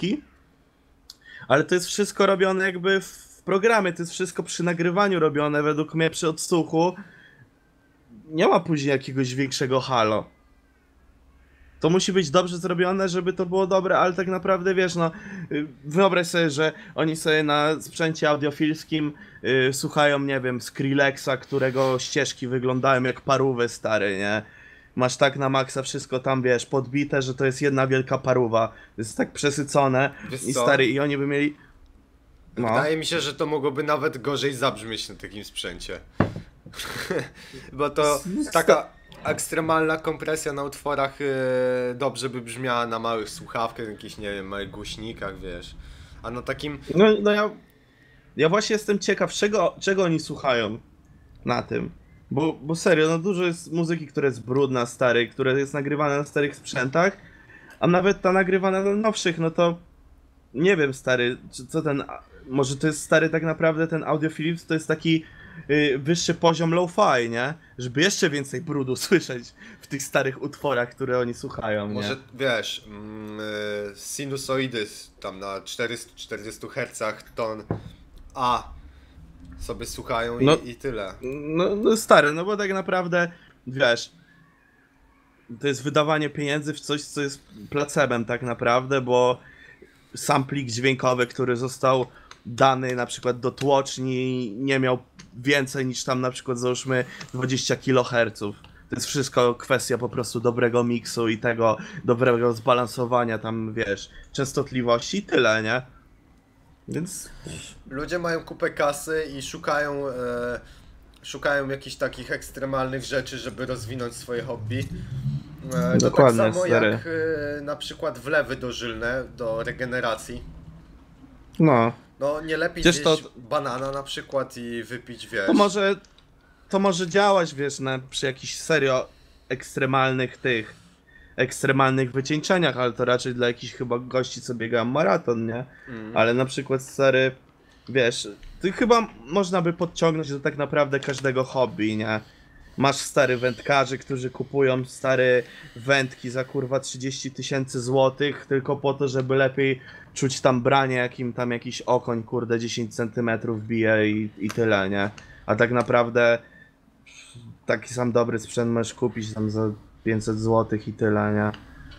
ale to jest wszystko robione jakby w programie, to jest wszystko przy nagrywaniu robione, według mnie przy odsłuchu. Nie ma później jakiegoś większego halo. To musi być dobrze zrobione, żeby to było dobre, ale tak naprawdę wiesz, no y, wyobraź sobie, że oni sobie na sprzęcie audiofilskim y, słuchają, nie wiem, Skrillexa, którego ścieżki wyglądają jak parówy stary, nie? Masz tak na maksa wszystko tam, wiesz, podbite, że to jest jedna wielka parówa. To jest tak przesycone Wiesz i co? stary, i oni by mieli... No. Wydaje mi się, że to mogłoby nawet gorzej zabrzmieć na takim sprzęcie. Bo to taka ekstremalna kompresja na utworach yy, dobrze by brzmiała na małych słuchawkach, jakichś, nie wiem, małych głośnikach, wiesz. A na takim... No, no ja, ja właśnie jestem ciekaw, czego, czego oni słuchają na tym. Bo, bo serio, no dużo jest muzyki, która jest brudna, stary, która jest nagrywana na starych sprzętach, a nawet ta nagrywana na nowszych, no to nie wiem, stary, czy, co ten, może to jest stary tak naprawdę ten Audiofilips, to jest taki y, wyższy poziom lo-fi, nie? Żeby jeszcze więcej brudu słyszeć w tych starych utworach, które oni słuchają, nie? Może, wiesz, mm, y, sinusoidy tam na czterystu czterdziestu hercach ton A sobie słuchają i, No. i tyle. No, no stary, no bo tak naprawdę, wiesz, to jest wydawanie pieniędzy w coś, co jest placebem tak naprawdę, bo samplik dźwiękowy, który został dany na przykład do tłoczni, nie miał więcej niż tam na przykład załóżmy dwadzieścia kiloherców. To jest wszystko kwestia po prostu dobrego miksu i tego dobrego zbalansowania tam, wiesz, częstotliwości i tyle, nie? Więc... Ludzie mają kupę kasy i szukają, e, szukają jakichś takich ekstremalnych rzeczy, żeby rozwinąć swoje hobby. E, to Dokładnie, tak samo stary. jak e, na przykład wlewy dożylne do regeneracji. No. No nie lepiej Przecież zjeść to- banana na przykład i wypić, wiesz... To może, to może działać, wiesz, na, przy jakichś serio ekstremalnych tych, ekstremalnych wycieńczeniach, ale to raczej dla jakichś chyba gości, co biegają maraton, nie? Mm. Ale na przykład, stary, wiesz, ty chyba można by podciągnąć do tak naprawdę każdego hobby, nie? Masz stary wędkarzy, którzy kupują stare wędki za kurwa trzydzieści tysięcy złotych tylko po to, żeby lepiej czuć tam branie, jakim tam jakiś okoń kurde dziesięć centymetrów bije i, i tyle, nie? A tak naprawdę taki sam dobry sprzęt możesz kupić tam za pięćset złotych i tyle, nie?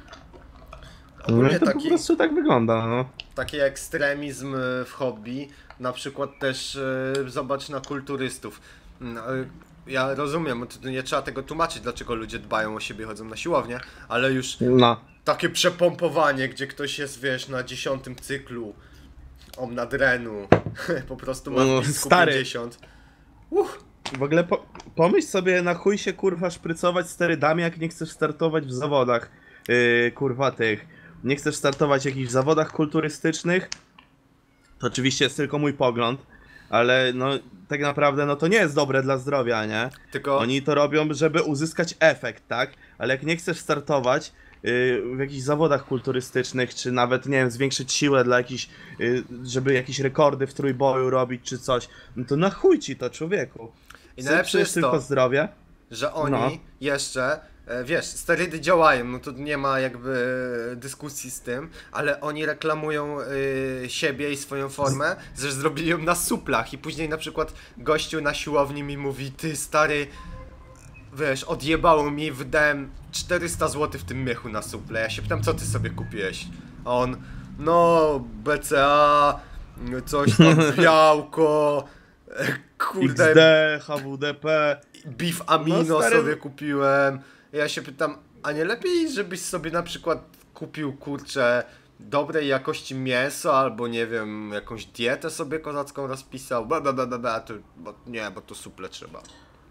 No Ogólnie i to taki- po prostu tak wygląda, no. Taki ekstremizm e, w hobby, na przykład też e, zobacz na kulturystów. No, e, ja rozumiem, bo to nie trzeba tego tłumaczyć, dlaczego ludzie dbają o siebie, chodzą na siłownię, ale już No. takie przepompowanie, gdzie ktoś jest, wiesz, na dziesiątym cyklu omnadrenu, po prostu ma No, w pisku stary. pięćdziesiąt. Uff, W ogóle po, pomyśl sobie, na chuj się kurwa szprycować sterydami, jak nie chcesz startować w zawodach, yy, kurwa tych. Nie chcesz startować w jakichś zawodach kulturystycznych. To oczywiście jest tylko mój pogląd, ale no tak naprawdę no to nie jest dobre dla zdrowia, nie? tylko Oni to robią, żeby uzyskać efekt, tak? Ale jak nie chcesz startować yy, w jakichś zawodach kulturystycznych, czy nawet, nie wiem, zwiększyć siłę dla jakichś, yy, żeby jakieś rekordy w trójboju robić, czy coś, no to na chuj ci to, człowieku. i Chcesz najlepsze jest tylko to, zdrowie. że oni No. jeszcze, e, wiesz, sterydy działają, no to nie ma jakby dyskusji z tym, ale oni reklamują y, siebie i swoją formę, że zrobili ją na suplach i później na przykład gościu na siłowni mi mówi, ty stary, wiesz, odjebało mi, wydałem czterysta złotych w tym miechu na suple. Ja się pytam, co ty sobie kupiłeś? A on, no, B C A, coś tam, białko, e, kurde, X D, H W D P. beef amino No, stary- sobie kupiłem. Ja się pytam, a nie lepiej, żebyś sobie na przykład kupił, kurczę, dobrej jakości mięso, albo nie wiem, jakąś dietę sobie kozacką rozpisał, bla bla bla bla, bla to, bo, nie, bo to suple trzeba.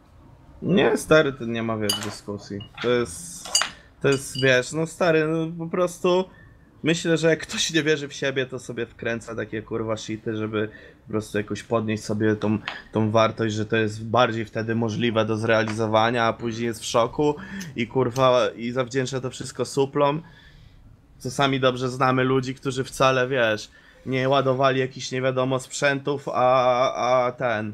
Nie, stary, to nie ma, wiesz, dyskusji. To jest, to jest, wiesz, no stary, no po prostu myślę, że jak ktoś nie wierzy w siebie, to sobie wkręca takie kurwa shity, żeby po prostu jakoś podnieść sobie tą, tą wartość, że to jest bardziej wtedy możliwe do zrealizowania, a później jest w szoku i kurwa, i zawdzięcza to wszystko suplom. Co sami dobrze znamy ludzi, którzy wcale, wiesz, nie ładowali jakichś nie wiadomo sprzętów, a, a ten,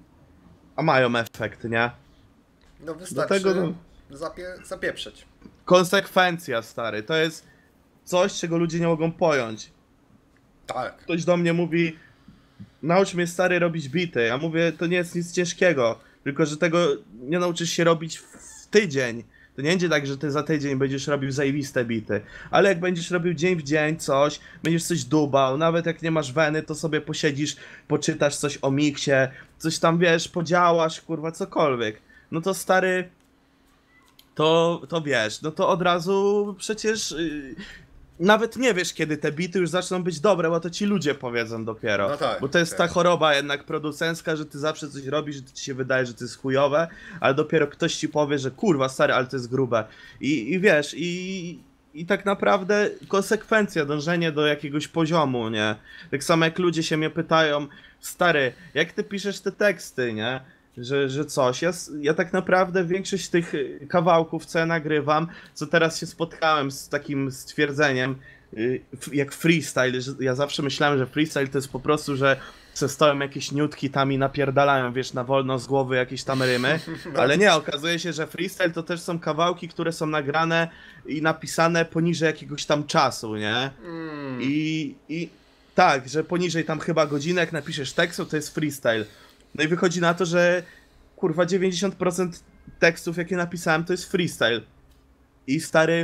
a mają efekt, nie? No wystarczy tego, no- zapie zapieprzeć. Konsekwencja, stary, to jest coś, czego ludzie nie mogą pojąć. Tak. Ktoś do mnie mówi, naucz mnie, stary, robić bity. Ja mówię, to nie jest nic ciężkiego, tylko że tego nie nauczysz się robić w tydzień. To nie będzie tak, że ty za tydzień będziesz robił zajebiste bity, ale jak będziesz robił dzień w dzień coś, będziesz coś dubał, nawet jak nie masz weny, to sobie posiedzisz, poczytasz coś o miksie, coś tam, wiesz, podziałasz, kurwa, cokolwiek. No to stary, to, to wiesz, no to od razu przecież yy, nawet nie wiesz, kiedy te bity już zaczną być dobre, bo to ci ludzie powiedzą dopiero. No tak, Bo to jest tak. ta choroba jednak producencka, że ty zawsze coś robisz, że to ci się wydaje, że to jest chujowe, ale dopiero ktoś ci powie, że kurwa stary, ale to jest grube. I, i wiesz, i, i tak naprawdę konsekwencja, dążenie do jakiegoś poziomu, nie? Tak samo jak ludzie się mnie pytają, stary, jak ty piszesz te teksty, nie? Że, że coś. Ja, s- ja tak naprawdę większość tych y, kawałków, co ja nagrywam, co teraz się spotkałem z takim stwierdzeniem, y, f- jak freestyle, że ja zawsze myślałem, że freestyle to jest po prostu, że se stoją jakieś niutki tam i napierdalają, wiesz, na wolno z głowy jakieś tam rymy, ale nie, okazuje się, że freestyle to też są kawałki, które są nagrane i napisane poniżej jakiegoś tam czasu, nie? Mm. I, I tak, że poniżej tam chyba godziny, jak napiszesz tekstu, to jest freestyle. No i wychodzi na to, że kurwa dziewięćdziesiąt procent tekstów, jakie napisałem, to jest freestyle. I stary...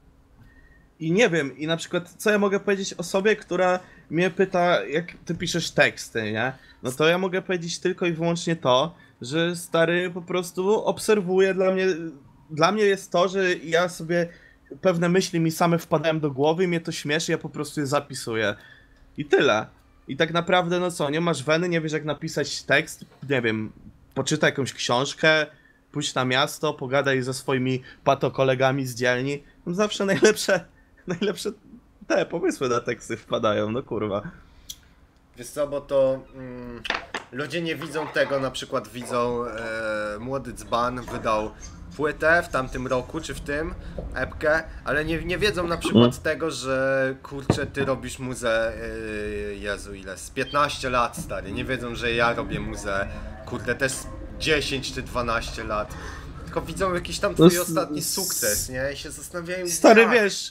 I nie wiem, i na przykład, co ja mogę powiedzieć osobie, która mnie pyta, jak ty piszesz teksty, nie? No to ja mogę powiedzieć tylko i wyłącznie to, że stary po prostu obserwuje, dla mnie, dla mnie jest to, że ja sobie pewne myśli mi same wpadają do głowy i mnie to śmieszy, ja po prostu je zapisuję. I tyle. i tak naprawdę, no co, nie masz weny, nie wiesz jak napisać tekst, nie wiem, poczytaj jakąś książkę, pójdź na miasto, pogadaj ze swoimi patokolegami z dzielni. No zawsze najlepsze, najlepsze te pomysły na teksty wpadają, no kurwa. Wiesz co, bo to mm, ludzie nie widzą tego, na przykład widzą e, Młody Dzban wydał płytę w tamtym roku, czy w tym, epkę, ale nie, nie wiedzą na przykład mm. tego, że kurczę, ty robisz muzę, e, Jezu ile, z piętnaście lat, stary, nie wiedzą, że ja robię muzę, kurde, też dziesięć czy dwanaście lat, tylko widzą jakiś tam twój no, ostatni sukces, nie, i się zastanawiają, stary, jak? Wiesz...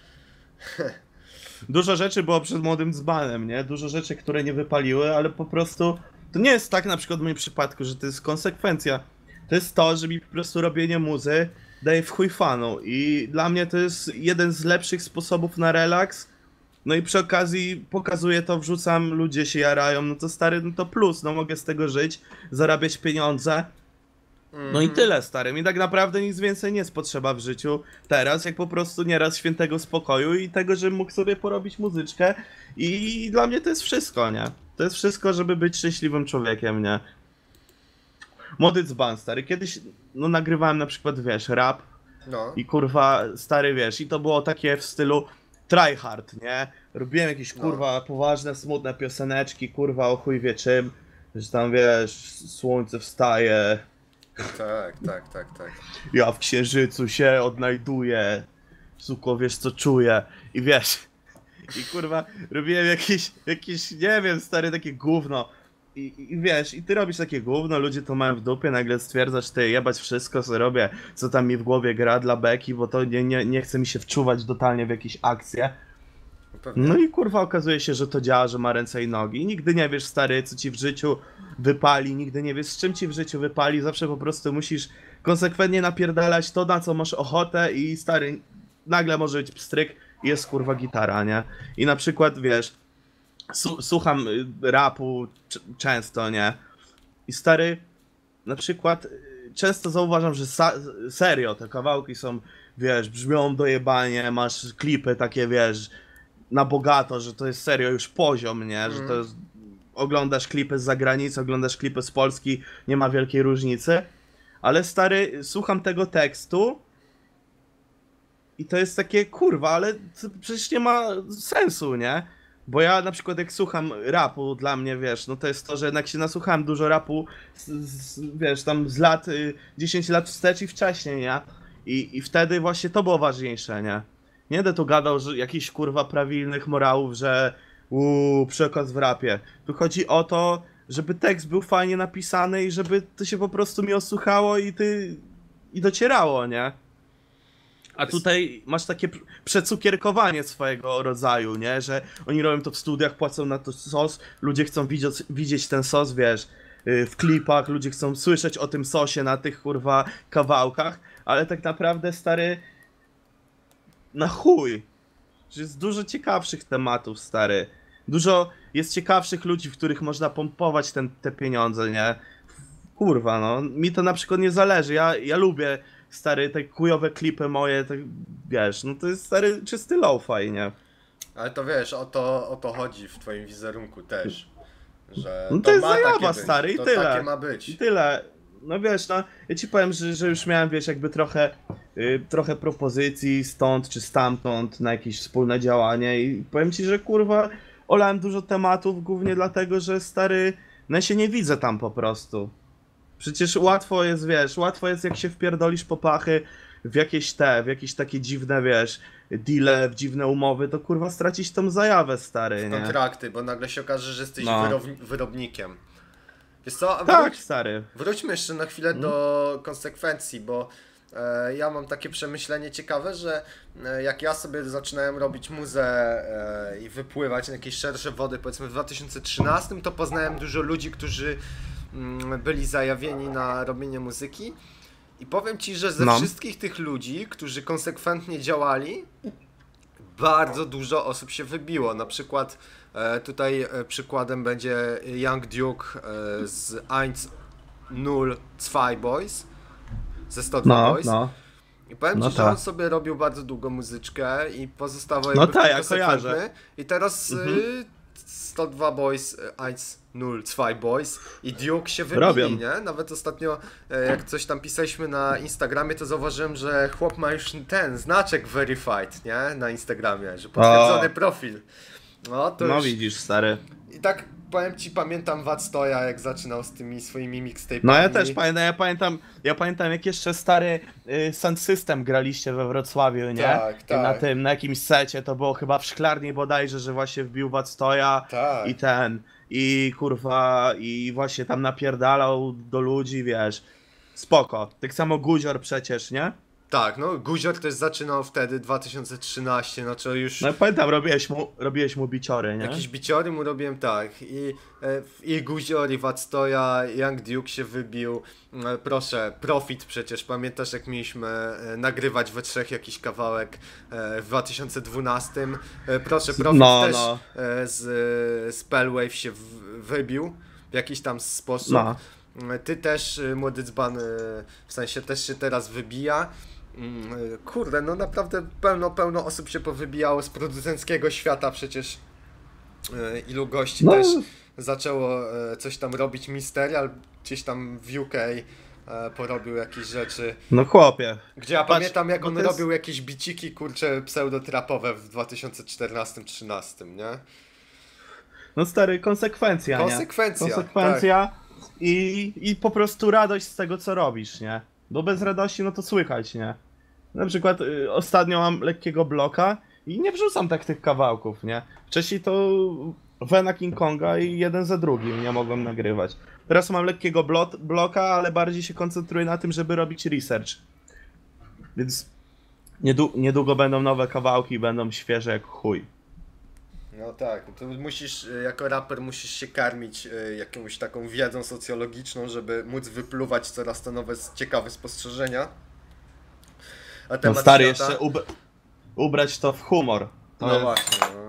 Dużo rzeczy było przed Młodym Dzbanem, nie? Dużo rzeczy, które nie wypaliły, ale po prostu to nie jest tak na przykład w moim przypadku, że to jest konsekwencja. To jest to, że mi po prostu robienie muzy daje w chuj fanu i dla mnie to jest jeden z lepszych sposobów na relaks. No i przy okazji pokazuję to, wrzucam, ludzie się jarają, no to stary, no to plus, no mogę z tego żyć, zarabiać pieniądze. No i tyle, stary. Mi tak naprawdę nic więcej nie jest potrzeba w życiu teraz, jak po prostu nieraz świętego spokoju i tego, żebym mógł sobie porobić muzyczkę i dla mnie to jest wszystko, nie? To jest wszystko, żeby być szczęśliwym człowiekiem, nie? Młody Dzban, stary. Kiedyś, no nagrywałem na przykład, wiesz, rap no. I kurwa, stary, wiesz, i to było takie w stylu tryhard, nie? Robiłem jakieś, kurwa, no. poważne, smutne pioseneczki, kurwa, o chuj wie czym, że tam, wiesz, słońce wstaje. Tak, tak, tak, tak. Ja w księżycu się odnajduję. Suko, wiesz co czuję. I wiesz. I kurwa, robiłem jakieś, jakieś, nie wiem, stary, takie gówno. I, I wiesz, i ty robisz takie gówno, ludzie to mają w dupie, nagle stwierdzasz, ty jebać wszystko, co robię, co tam mi w głowie gra dla beki, bo to nie, nie, nie chce mi się wczuwać totalnie w jakieś akcje. Pewnie. No i kurwa okazuje się, że to działa, że ma ręce i nogi. I nigdy nie wiesz, stary, co ci w życiu wypali, nigdy nie wiesz, z czym ci w życiu wypali, zawsze po prostu musisz konsekwentnie napierdalać to, na co masz ochotę i stary, nagle może być pstryk i jest kurwa gitara, nie? I na przykład, wiesz, słucham rapu często, nie? I stary, na przykład często zauważam, że serio te kawałki są, wiesz, brzmią dojebanie, masz klipy takie, wiesz, na bogato, że to jest serio już poziom, nie? Że to jest, oglądasz klipy z zagranicy, oglądasz klipy z Polski, nie ma wielkiej różnicy. Ale stary, słucham tego tekstu i to jest takie, kurwa, ale to przecież nie ma sensu, nie? Bo ja na przykład jak słucham rapu, dla mnie, wiesz, no to jest to, że jednak się nasłuchałem dużo rapu, z, z, wiesz, tam z lat, y, dziesięć lat wstecz i wcześniej, nie? I, I wtedy właśnie to było ważniejsze, nie? Nie będę tu gadał, że jakichś kurwa prawilnych morałów, że uuu, przekaz w rapie. Tu chodzi o to, żeby tekst był fajnie napisany i żeby to się po prostu mi osłuchało i ty... i docierało, nie? A tutaj masz takie przecukierkowanie swojego rodzaju, nie? Że oni robią to w studiach, płacą na to sos, ludzie chcą widzieć, widzieć ten sos, wiesz, w klipach, ludzie chcą słyszeć o tym sosie na tych kurwa kawałkach, ale tak naprawdę, stary, na chuj. Że jest dużo ciekawszych tematów, stary. Dużo jest ciekawszych ludzi, w których można pompować ten, te pieniądze, nie? Kurwa, no. Mi to na przykład nie zależy. Ja, ja lubię, stary, te chujowe klipy moje, tak, wiesz, no to jest, stary, czysty lo-fi, nie? Ale to wiesz, o to, o to chodzi w twoim wizerunku też. Że no to, to jest ma zajawa, takie stary, być. i to tyle. takie ma być. I tyle. No wiesz, no, ja ci powiem, że, że już miałem, wiesz, jakby trochę, yy, trochę propozycji stąd czy stamtąd na jakieś wspólne działanie i powiem ci, że kurwa olałem dużo tematów głównie dlatego, że stary, no ja się nie widzę tam po prostu. Przecież łatwo jest, wiesz, łatwo jest jak się wpierdolisz po pachy w jakieś te, w jakieś takie dziwne, wiesz, deale, w dziwne umowy, to kurwa stracić tą zajawę, stary, nie? Kontrakty, bo nagle się okaże, że jesteś no. wyrob- wyrobnikiem. Wiesz co? Wróć, tak, stary. Wróćmy jeszcze na chwilę hmm? do konsekwencji, bo e, ja mam takie przemyślenie ciekawe, że e, jak ja sobie zaczynałem robić muzę e, i wypływać na jakieś szersze wody, powiedzmy w dwa tysiące trzynastym, to poznałem dużo ludzi, którzy mm, byli zajawieni na robienie muzyki i powiem ci, że ze no. wszystkich tych ludzi, którzy konsekwentnie działali, bardzo dużo osób się wybiło. Na przykład e, tutaj e, przykładem będzie Young Duke e, z jeden null dwa Boys, ze sto dwa no, Boys. No. I powiem no ci, ta. że on sobie robił bardzo długo muzyczkę i pozostawał no jakby ta, ja konsekwentny. kojarzę. I teraz mhm. y, sto dwa Boys, jeden null dwa Boys i Duke się wybili, Robią. nie? Nawet ostatnio, e, jak coś tam pisaliśmy na Instagramie, to zauważyłem, że chłop ma już ten znaczek verified, nie? Na Instagramie, że potwierdzony O. profil. No, to No już... widzisz, stary. I tak powiem ci, pamiętam Wadstoja, jak zaczynał z tymi swoimi mixtape'ami. No ja też pamiętam, ja pamiętam, ja pamiętam jak jeszcze stary y, Sound System graliście we Wrocławiu, nie? Tak, I tak. na tym, na jakimś secie, to było chyba w Szklarni bodajże, że właśnie wbił Wadstoja Tak. i ten, i kurwa, i właśnie tam napierdalał do ludzi, wiesz. Spoko. Tak samo Guzior przecież, nie? Tak, no Guzior też zaczynał wtedy, dwa tysiące trzynasty, znaczy już... No ja pamiętam, robiłeś mu, robiłeś mu biciory, nie? Jakieś biciory mu robiłem, tak. I, e, i Guzior, i Wadstoja, Young Duke się wybił. E, Proszę, Profit przecież. Pamiętasz, jak mieliśmy e, nagrywać we trzech jakiś kawałek e, w dwa tysiące dwunastym? E, Proszę, Profit No, też no. e, z e, Spellwave się w, wybił w jakiś tam sposób. No. E, Ty też, e, młody dzban, e, w sensie też się teraz wybija. Mm, e, Kurde, no naprawdę pełno, pełno osób się powybijało z producenckiego świata przecież. E, Ilu gości No. też zaczęło e, coś tam robić. Misterial gdzieś tam w U K e, porobił jakieś rzeczy. No chłopie. Gdzie ja Patrz, pamiętam, jak bo on to jest- robił jakieś biciki, kurcze, pseudotrapowe w dwa tysiące czternastym trzynastym, nie? No stary, konsekwencja, nie? Konsekwencja, Konsekwencja i, i po prostu radość z tego, co robisz, nie? Bo bez radości, no to słychać, nie? Na przykład y, ostatnio mam lekkiego bloka i nie wrzucam tak tych kawałków, nie? Wcześniej to Vena King Konga i jeden za drugim nie mogłem nagrywać. Teraz mam lekkiego blot, bloka, ale bardziej się koncentruję na tym, żeby robić research. Więc niedłu- niedługo będą nowe kawałki, będą świeże jak chuj. No tak, to musisz, e, jako raper musisz się karmić e, jakąś taką wiedzą socjologiczną, żeby móc wypluwać coraz to nowe, ciekawe spostrzeżenia. A No temat stary, świata... jeszcze ub- ubrać to w humor. To No jest... właśnie, no.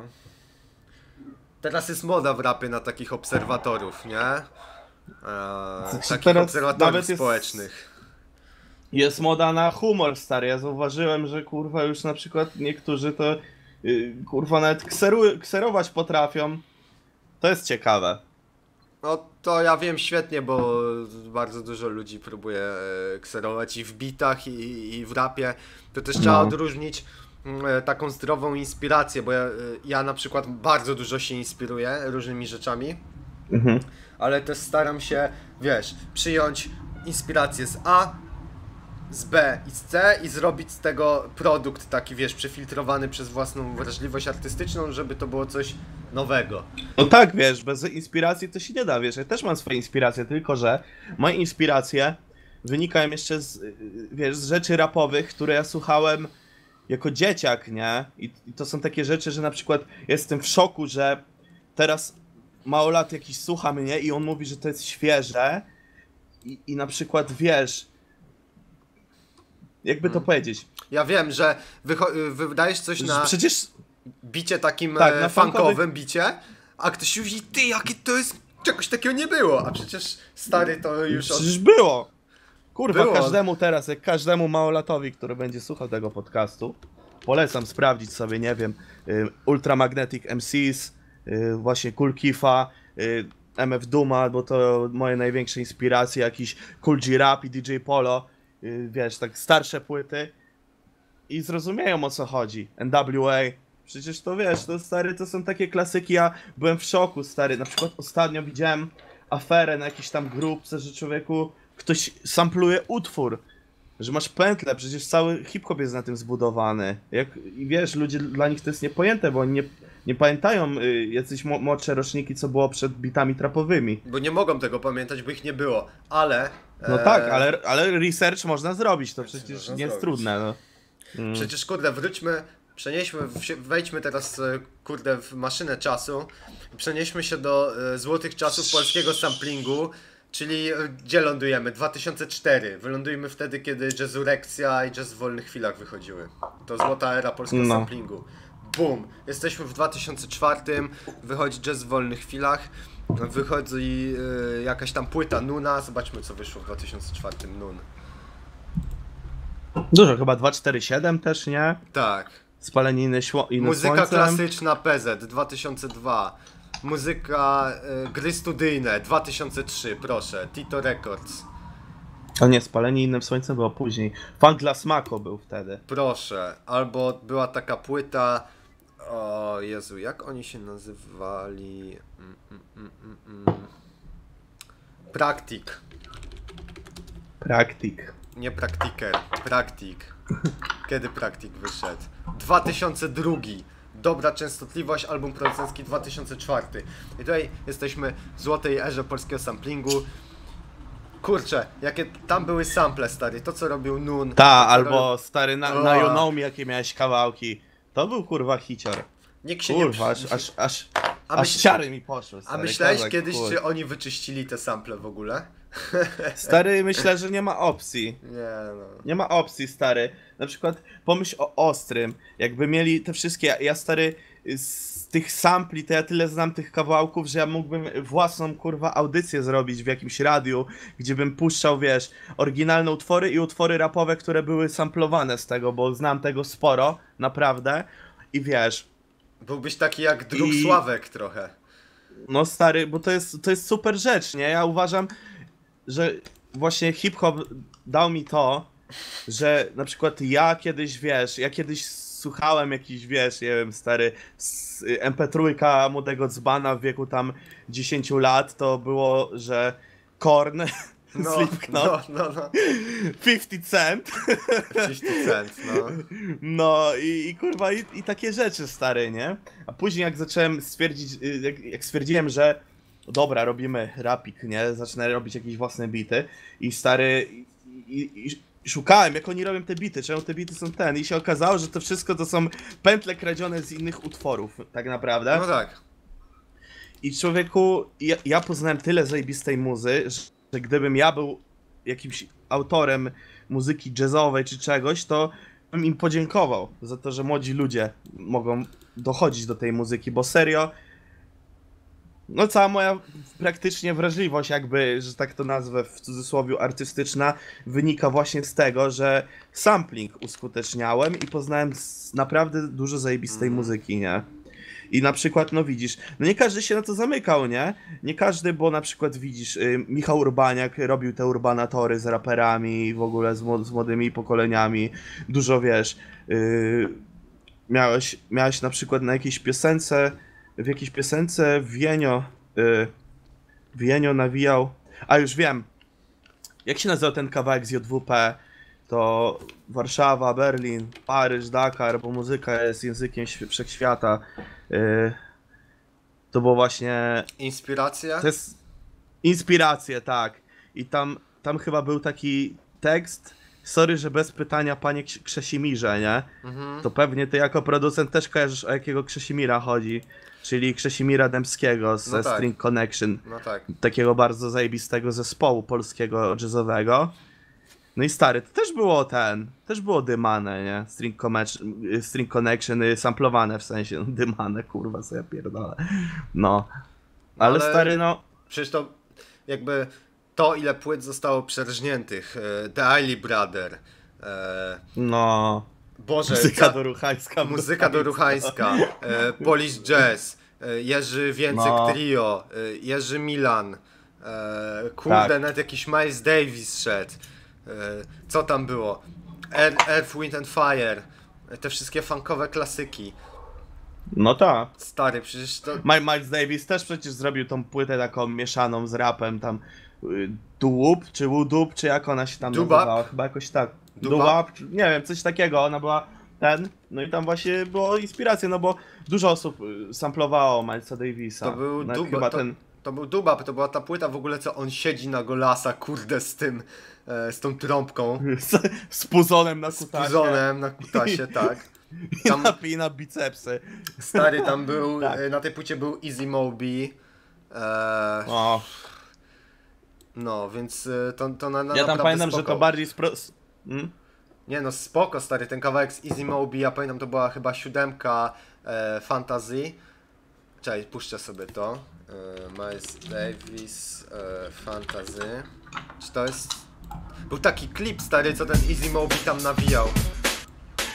Teraz jest moda w rapie na takich obserwatorów, nie? Eee, Znaczy takich teraz obserwatorów nawet jest- społecznych. Jest moda na humor, stary. Ja zauważyłem, że kurwa już na przykład niektórzy to yy, kurwa nawet kseru- kserować potrafią. To jest ciekawe. No to ja wiem świetnie, bo bardzo dużo ludzi próbuje e, kserować i w bitach, i, i w rapie. To też trzeba No. odróżnić mm, e, taką zdrową inspirację, bo ja, e, ja na przykład bardzo dużo się inspiruję różnymi rzeczami, Mhm. ale też staram się, wiesz, przyjąć inspirację z A, z B i z C i zrobić z tego produkt taki, wiesz, przefiltrowany przez własną wrażliwość artystyczną, żeby to było coś nowego. No tak, wiesz, bez inspiracji to się nie da, wiesz. Ja też mam swoje inspiracje, tylko że moje inspiracje wynikają jeszcze z, yy, wiesz, z rzeczy rapowych, które ja słuchałem jako dzieciak, nie? I, I to są takie rzeczy, że na przykład jestem w szoku, że teraz mało lat jakiś słucha mnie i on mówi, że to jest świeże i, i na przykład, wiesz, jakby to powiedzieć, Ja wiem, że wycho- wydajesz coś że na przecież bicie takim Tak, e, na funkowym bicie, a ktoś mówi, ty, jakie to jest, czegoś takiego nie było, a przecież stary to już od... przecież było. Kurwa, Było. każdemu teraz, jak każdemu małolatowi, który będzie słuchał tego podcastu, polecam sprawdzić sobie, nie wiem, y, Ultramagnetic M Cs, y, właśnie Cool Kifa, y, M F Duma, bo to moje największe inspiracje, jakiś Cool G Rap i D J Polo, y, wiesz, tak starsze płyty i zrozumieją, o co chodzi. N W A, przecież to wiesz, to stary, to są takie klasyki, ja byłem w szoku, stary, na przykład ostatnio widziałem aferę na jakiejś tam grupce, że człowieku ktoś sampluje utwór, że masz pętlę, przecież cały hip-hop jest na tym zbudowany. Jak, i wiesz, ludzie, dla nich to jest niepojęte, bo oni nie, nie pamiętają y, jacyś mo- młodsze roczniki, co było przed bitami trapowymi. Bo nie mogą tego pamiętać, bo ich nie było, ale... No e, tak, ale, ale research można zrobić, to Research przecież można nie jest zrobić. trudne, no. Mm. Przecież kurde, wróćmy, przenieśmy, wsi- wejdźmy teraz e, kurde w maszynę czasu, przenieśmy się do e, złotych czasów polskiego samplingu, czyli e, gdzie lądujemy? dwa tysiące cztery. Wylądujemy wtedy, kiedy Jazzurekcja i Jazz w wolnych chwilach wychodziły. To złota era polskiego No. samplingu. Bum! Jesteśmy w dwa tysiące czwartym, wychodzi Jazz w wolnych chwilach, wychodzi e, jakaś tam płyta Nuna, zobaczmy co wyszło w dwa tysiące czwartym Nun. Dużo, chyba dwa cztery siedem też, nie? Tak. Spalenie inne, śło- inne Muzyka słońcem. klasyczna P Z dwa tysiące dwa. muzyka, y, gry studyjne, dwa tysiące trzy, proszę, Tito Records. A nie, Spalenie innym słońcem było później. Funk dla Smako był wtedy. Proszę, albo była taka płyta, o Jezu, jak oni się nazywali? Mm, mm, mm, mm, mm. Praktik. Praktik. Nie Praktiker, Praktik. Kiedy Praktik wyszedł? dwa tysiące drugi. Dobra częstotliwość, album producencki dwa tysiące czwarty. I tutaj jesteśmy w złotej erze polskiego samplingu. Kurczę, jakie tam były sample, stary, to co robił Nun. Ta, albo robił... stary, na, O. na You Know Me, jakie miałeś kawałki. To był kurwa hicior. Nikt się Kurwa, nie... aż, aż, aż, A aż myśl- ciary mi poszły, A stary. myślałeś kozak, kiedyś, kur- czy oni wyczyścili te sample w ogóle? Stary, myślę, że nie ma opcji. Nie no. Nie ma opcji, stary. Na przykład pomyśl o Ostrym. Jakby mieli te wszystkie... Ja, ja stary, z tych sampli, to ja tyle znam tych kawałków, że ja mógłbym własną, kurwa, audycję zrobić w jakimś radiu, gdzie bym puszczał, wiesz, oryginalne utwory i utwory rapowe, które były samplowane z tego, bo znam tego sporo, naprawdę. I wiesz... Byłbyś taki jak Druk I- Sławek trochę. No stary, bo to jest, to jest super rzecz, nie? Ja uważam, że właśnie hip-hop dał mi to, że na przykład ja kiedyś, wiesz, ja kiedyś słuchałem jakiś, wiesz, nie wiem, stary, z em pe trzy młodego dzbana w wieku tam dziesięciu lat, to było, że Korn, No, Slipknot, no, no, no. pięćdziesiąt Cent, pięćdziesiąt cent, no. no i, i kurwa, i, i takie rzeczy, stary, nie? A później jak zacząłem stwierdzić, y, jak, jak stwierdziłem, że dobra, robimy rapik, nie? Zacznę robić jakieś własne bity i stary, i, i, i szukałem, jak oni robią te bity, czemu te bity są ten, i się okazało, że to wszystko to są pętle kradzione z innych utworów, tak naprawdę. No tak. I człowieku, ja, ja poznałem tyle zajebistej muzy, że, że gdybym ja był jakimś autorem muzyki jazzowej czy czegoś, to bym im podziękował za to, że młodzi ludzie mogą dochodzić do tej muzyki, bo serio, no cała moja praktycznie wrażliwość, jakby, że tak to nazwę w cudzysłowie, artystyczna, wynika właśnie z tego, że sampling uskuteczniałem i poznałem s- naprawdę dużo zajebistej Mhm. muzyki, nie? I na przykład, no widzisz, no nie każdy się na to zamykał, nie? Nie każdy, bo na przykład widzisz, y, Michał Urbaniak robił te urbanatory z raperami, w ogóle z, młod- z młodymi pokoleniami, dużo wiesz, y, miałeś, miałeś na przykład na jakiejś piosence, w jakiejś piosence Wienio, y, Wienio nawijał, a już wiem, jak się nazywał ten kawałek z J W P, to Warszawa, Berlin, Paryż, Dakar, bo muzyka jest językiem świ- wszechświata. Yy, to było właśnie... Inspiracja? To jest inspiracje, tak. I tam, tam chyba był taki tekst, sorry, że bez pytania, panie Krz- Krzesimierze, nie? Mhm. To pewnie ty jako producent też kojarzysz, o jakiego Krzesimira chodzi. Czyli Krzesimira Dębskiego ze No tak. String Connection. No tak. Takiego bardzo zajebistego zespołu polskiego jazzowego. No i stary, to też było ten, też było dymane, nie? String, Connection, string Connection, y, samplowane w sensie, no dymane, kurwa, co ja pierdolę. No. Ale, Ale- stary, no, Przecież to jakby to, ile płyt zostało przerżniętych. e, The Eiley Brother. E, no. Boże, Muzyka ca- doruchańska. muzyka doruchańska. E, Polish Jazz. E, Jerzy Więcek No. Trio. E, Jerzy Milan. E, kurde, Tak. nawet jakiś Miles Davis szedł. E, co tam było? Earth, Earth, Wind and Fire. E, Te wszystkie funkowe klasyki. No tak. Stary, przecież to... Mi- Miles Davis też przecież zrobił tą płytę taką mieszaną z rapem, tam y, Duup, czy Wudup, czy jak ona się tam Dubap? nazywała, chyba jakoś tak. Dubap? Dubap, czy- nie wiem, coś takiego, ona była ten, no i tam właśnie było inspiracja, no bo dużo osób y, samplowało Milesa Davisa. To był Nawet Duba, chyba to, ten... to był Dubap, to była ta płyta w ogóle, co on siedzi na golasa, kurde, z tym, e, z tą trąbką, z, z puzonem na z kutasie. puzonem na kutasie, tak. I Tam, napina bicepsy. stary, tam był, Tak. e, na tej płycie był Easy Moby, e, O, no, więc e, to, to na, na ja tam naprawdę pamiętam, spoko. że to bardziej spro... s- Hmm? Nie no, spoko, stary, ten kawałek z Easy Moby, ja pamiętam, to była chyba siódemka e, Fantasy. Czekaj, puszczę sobie to. E, Miles Davis, e, Fantasy. Czy to jest... Był taki klip, stary, co ten Easy Moby tam nawijał.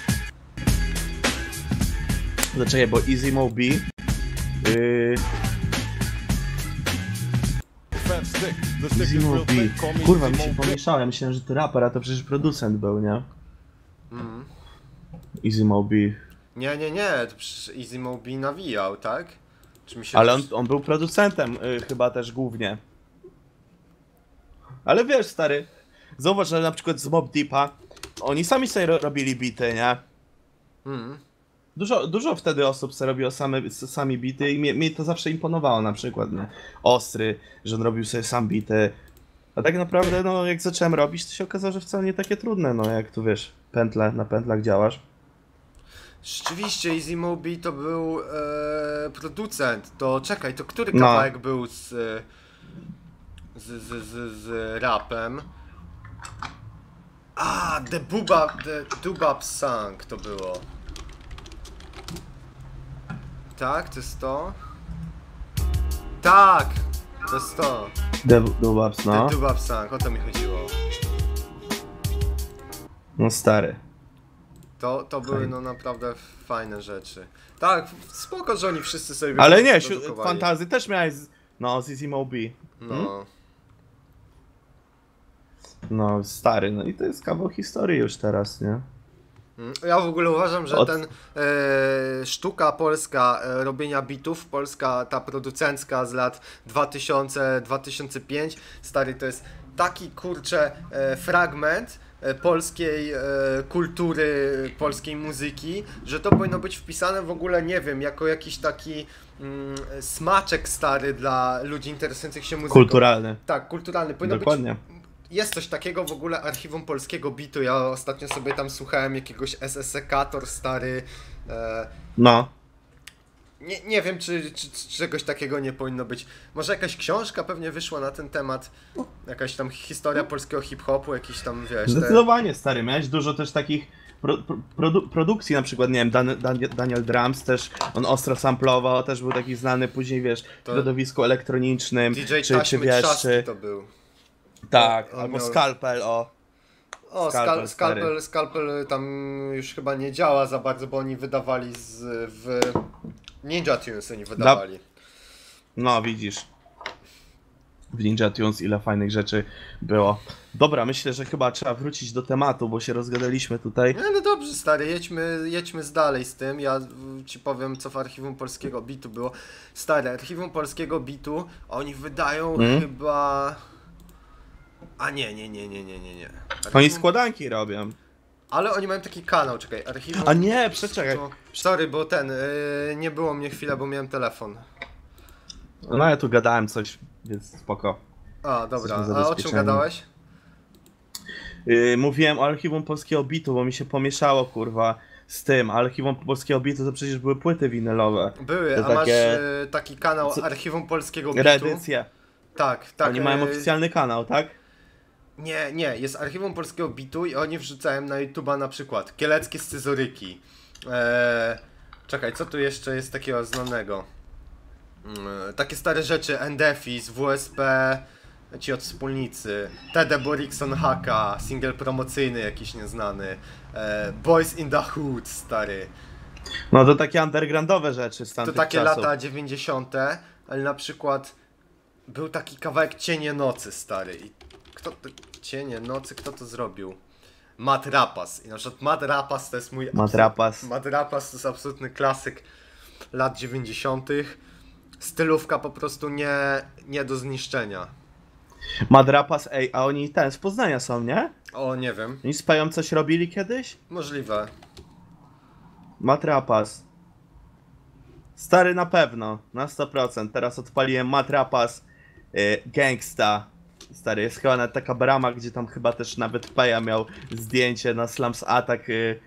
Zaczekaj, bo Easy Mobi yy, Easy Mo B. Kurwa, mi się pomieszało, ja myślałem, że to raper, a to przecież producent był, nie? Mhm. Easy Mo B. Nie, nie, nie, to przecież Easy Mo B nawijał, tak? Czy mi się Ale on, coś- on był producentem y, chyba też głównie. Ale wiesz, stary, zauważ, że na przykład z Mobb Deepa, oni sami sobie ro robili bity, nie? Mhm. Dużo, dużo wtedy osób sobie robiło same, sami bity i mnie, mnie to zawsze imponowało na przykład, nie? Ostry, że on robił sobie sam bity. A tak naprawdę, no jak zacząłem robić, to się okazało, że wcale nie takie trudne, no jak tu wiesz, pętle, na pętlach działasz. Rzeczywiście, Easy Mo B to był e, producent. To czekaj, to który No. kawałek był z, z, z, z, z rapem? A, The Bubap, The Dubap Song to było. Tak, to jest to? Tak! To jest to. The Dubabs, no. The Dubap Song, o to mi chodziło. No stary. To, to były no naprawdę fajne rzeczy. Tak, spoko, że oni wszyscy sobie Ale nie, produkowali. fantazy też miałeś z, no, z Easy Mo B. No. No, stary, no i to jest kawał historii już teraz, nie? Mm, Ja w ogóle uważam, że Od- ten e, sztuka polska e, robienia bitów, polska ta producencka z lat dwa tysiące do dwa tysiące piątego, stary, to jest taki kurczę e, fragment e, polskiej e, kultury, polskiej muzyki, że to powinno być wpisane w ogóle, nie wiem, jako jakiś taki mm, smaczek stary dla ludzi interesujących się muzyką. Kulturalny. Tak, kulturalny. Powinno Dokładnie. być. Jest coś takiego w ogóle archiwum polskiego bitu. Ja ostatnio sobie tam słuchałem jakiegoś S S Sekator stary. E, No. nie, nie wiem, czy, czy, czy czegoś takiego nie powinno być. Może jakaś książka pewnie wyszła na ten temat. Jakaś tam historia polskiego hip-hopu, jakiś tam, wiesz, te... Zdecydowanie, stary. Miałeś dużo też takich pro, pro, produ produkcji, na przykład, nie wiem, Dan, Dan, Daniel Drums też, on ostro samplował, też był taki znany później, wiesz, To- w środowisku elektronicznym, D J czy, czy Taśmy wiesz, Trzaski czy... to był. Tak, on albo miał- Scalpel, o. O, Scalpel, Scalpel, Scalpel, Scalpel tam już chyba nie działa za bardzo, bo oni wydawali z, w Ninja Tunes oni wydawali. No, widzisz. W Ninja Tunes ile fajnych rzeczy było. Dobra, myślę, że chyba trzeba wrócić do tematu, bo się rozgadaliśmy tutaj. No, no dobrze, stary, jedźmy, jedźmy z dalej z tym. Ja y, ci powiem, co w archiwum polskiego bitu było. Stary, archiwum polskiego bitu, oni wydają Mm. chyba. A nie, nie, nie, nie, nie, nie, nie. Archiwum... Oni składanki robią. Ale oni mają taki kanał, czekaj, archiwum. A nie, przeczekaj. To... Sorry, bo ten, y, nie było mnie chwilę, bo miałem telefon. No ja tu gadałem coś, więc spoko. A, dobra, Jesteśmy a o czym zabezpieczeni. gadałeś? Yy, mówiłem o archiwum polskiego bitu, bo mi się pomieszało, kurwa, z tym. Archiwum polskiego bitu to przecież były płyty winylowe. Były, To a masz takie- y, taki kanał Co- archiwum polskiego bitu? Reedycje. Tak, tak. Oni mają y, oficjalny kanał, tak? Nie, nie, jest archiwum polskiego bitu i oni wrzucają na YouTube'a na przykład kieleckie scyzoryki. Eee, czekaj, co tu jeszcze jest takiego znanego? Mm, takie stare rzeczy, Endefis, W S P, ci od wspólnicy, Tede Borikson Haka, single promocyjny jakiś nieznany, eee, Boys in the Hood, stary. No to takie undergroundowe rzeczy z To tamtych takie czasów. lata dziewięćdziesiąte, ale na przykład był taki kawałek Cienie Nocy, stary. I kto to, Cienie Nocy, kto to zrobił? Matt Rapas. I na przykład Matt Rapas to jest mój... Matt absolut- Rapas. Matt Rapas to jest absolutny klasyk lat dziewięćdziesiątych. Stylówka po prostu nie, nie do zniszczenia. Madrapas, ej, a oni ten, z Poznania są, nie? O, nie wiem. Oni z Peją coś robili kiedyś? Możliwe. Matrapas. Stary na pewno, na sto procent. Teraz odpaliłem Matrapas y, Gangsta. Stary, jest chyba nawet taka brama, gdzie tam chyba też nawet Peja miał zdjęcie na Slums Attack. Y...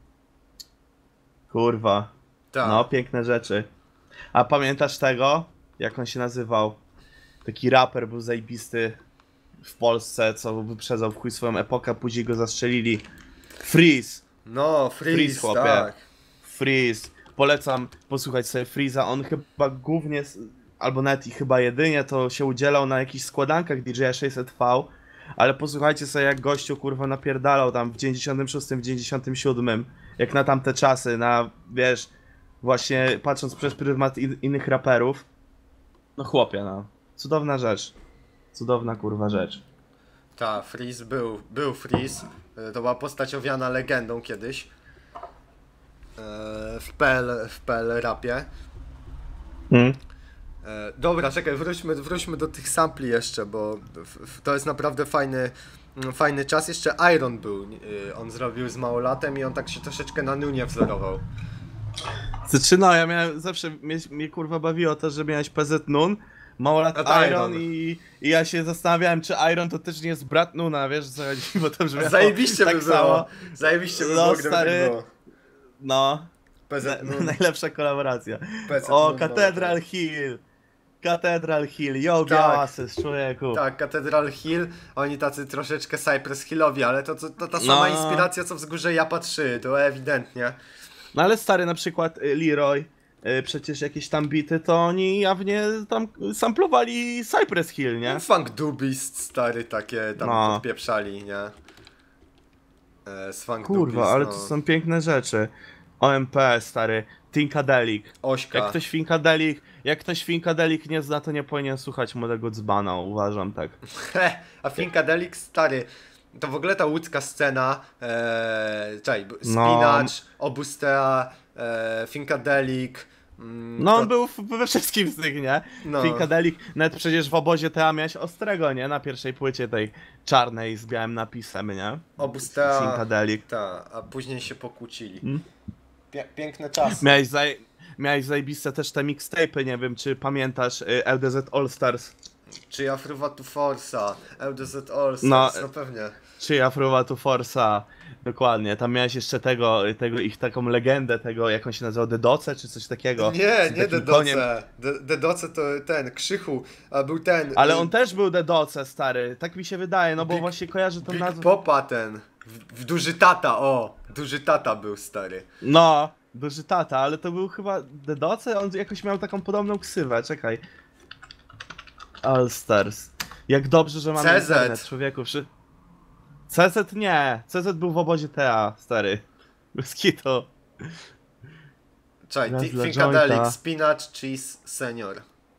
Kurwa. Tak. No, piękne rzeczy. A pamiętasz tego? Jak on się nazywał? Taki raper był zajebisty w Polsce, co wyprzedzał w chuj swoją epokę, później go zastrzelili. Freeze. No, Freeze, Freeze, chłopie. tak. Freeze. Polecam posłuchać sobie Freeza. On chyba głównie, s- albo nawet i chyba jedynie, to się udzielał na jakichś składankach D J sześćset V. Ale posłuchajcie sobie, jak gościu kurwa napierdalał tam w dziewięćdziesiątym szóstym, w dziewięćdziesiątym siódmym. Jak na tamte czasy, na wiesz, właśnie patrząc przez pryzmat in, innych raperów. No chłopie, no. Cudowna rzecz. Cudowna kurwa rzecz. Ta, Freeze był, był Freeze. E, To była postać owiana legendą kiedyś. E, W P L, w P L rapie. Hmm? E, Dobra, czekaj, wróćmy, wróćmy do tych sampli jeszcze, bo w- w- to jest naprawdę fajny, mm, fajny czas. Jeszcze Iron był, y, on zrobił z Małolatem i on tak się troszeczkę na Nunie wzorował. Znaczy no, ja miałem zawsze, mnie, mnie kurwa bawiło to, że miałeś P Z Nun, Małolat A to Iron Iron. i, i ja się zastanawiałem, czy Iron to też nie jest brat Nuna, wiesz co chodzi, bo to brzmiało Zajebiście tak by było, samo. zajebiście by No, było, gdyby stary, tak było. No, P na, Z Nun, najlepsza kolaboracja. P Z O, Nun, Cathedral Hill, Cathedral Hill, yo, Tak. białasy, człowieku. Tak, Cathedral Hill, oni tacy troszeczkę Cypress Hillowi, ale to, to, to ta sama No. inspiracja co Wzgórze Japa trzy, to ewidentnie. No ale stary, na przykład y, Leroy, y, przecież jakieś tam bity, to oni jawnie tam samplowali Cypress Hill, nie? Funk Dubist stary takie tam No. podpieprzali, nie? E, z Funk Kurwa, Dubist, ale no. to są piękne rzeczy. O M P, stary, Thinkadelic. Ośka. Jak ktoś Thinkadelic, jak ktoś Thinkadelic nie zna, to nie powinien słuchać młodego dzbana, uważam tak. He, a Funkadelic stary, to w ogóle ta łódzka scena, e, czekaj, b- Spinach, Obustea, e, Funkadelic, mm, No to- on był w- we wszystkim z tych, nie? No. Thinkadelic, nawet przecież w obozie T A miałeś Ostrego, nie? Na pierwszej płycie tej czarnej z białym napisem, nie? Obustea, Thinkadelic. ta, a później się pokłócili. Hmm? Pie, piękne czasy. Miałeś, zaj... Miałeś zajebiste też te mixtape'y, nie wiem czy pamiętasz, y, L D Z All Stars. Czy ja fruwa tu Forsa, L D Z All No, Stars, no pewnie. Czy ja fruwa tu Forsa. Dokładnie, tam miałeś jeszcze tego, tego, ich taką legendę, tego, jak on się nazywał, Dedoce, czy coś takiego. Nie, z nie takim koniem. Dedoce. De- Dedoce to ten, Krzychu, a był ten. Ale y, on też był Dedoce, stary, tak mi się wydaje, no bo Big- właśnie kojarzę tą Big nazwę. Popa ten. W, w Duży Tata, o! Duży Tata był stary. No, duży tata, ale to był chyba Dedoce, on jakoś miał taką podobną ksywę, czekaj. All Stars. Jak dobrze, że mamy C Z. internet, człowieku. Przy... C Z nie, C Z był w obozie T A, stary. Bez kitu. Czekaj, Raz Ti- dla Funkadelic, jointa. Spinach Cheese Senior.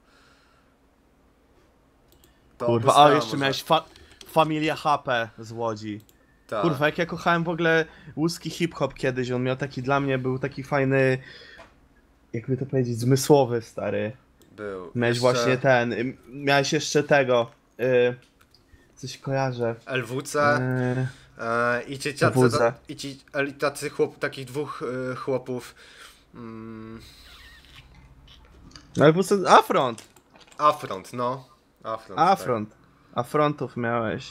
To Kurwa, Obustea a jeszcze może. miałeś fa Familia H P z Łodzi. Tak. Kurwa, jak ja kochałem w ogóle łuski hip-hop kiedyś, on miał taki, dla mnie był taki fajny, jakby to powiedzieć, zmysłowy, stary. Był. Miałeś Jeszcze właśnie ten, y, miałeś jeszcze tego, y, coś kojarzę. L W C Y, e, i ci tacy, L W C. i ci i tacy chłop, takich dwóch e, chłopów. Mm, ale po prostu Afront, Afront, no. Afront. tak. Afront, Afrontów miałeś.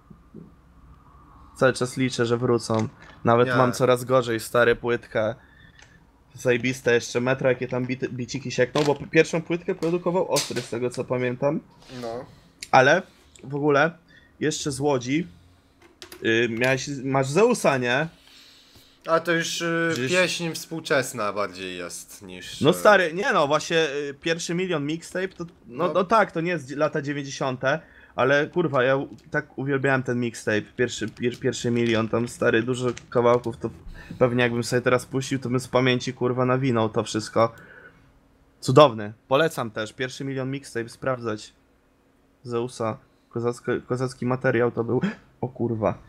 Cały czas liczę, że wrócą. Nawet Nie. mam coraz gorzej, stare płytkę. Zajebiste jeszcze metro, jakie tam bity, biciki siekną, bo pierwszą płytkę produkował Ostry, z tego co pamiętam. No. Ale w ogóle jeszcze z Łodzi yy, miałeś, masz Zeusa, nie? A to już y, Gdzieś- pieśń współczesna bardziej jest niż. No y, stary, nie no, właśnie y, pierwszy milion mixtape to, no, No. no tak, to nie jest lata dziewięćdziesiąte, ale kurwa, ja u- tak uwielbiałem ten mixtape, pierwszy, pier, pierwszy milion, tam stary, dużo kawałków, to pewnie jakbym sobie teraz puścił, to bym z pamięci kurwa nawinął to wszystko. Cudowny, polecam też, pierwszy milion mixtape, sprawdzać. Zeusa, kozacko, kozacki materiał to był, o kurwa.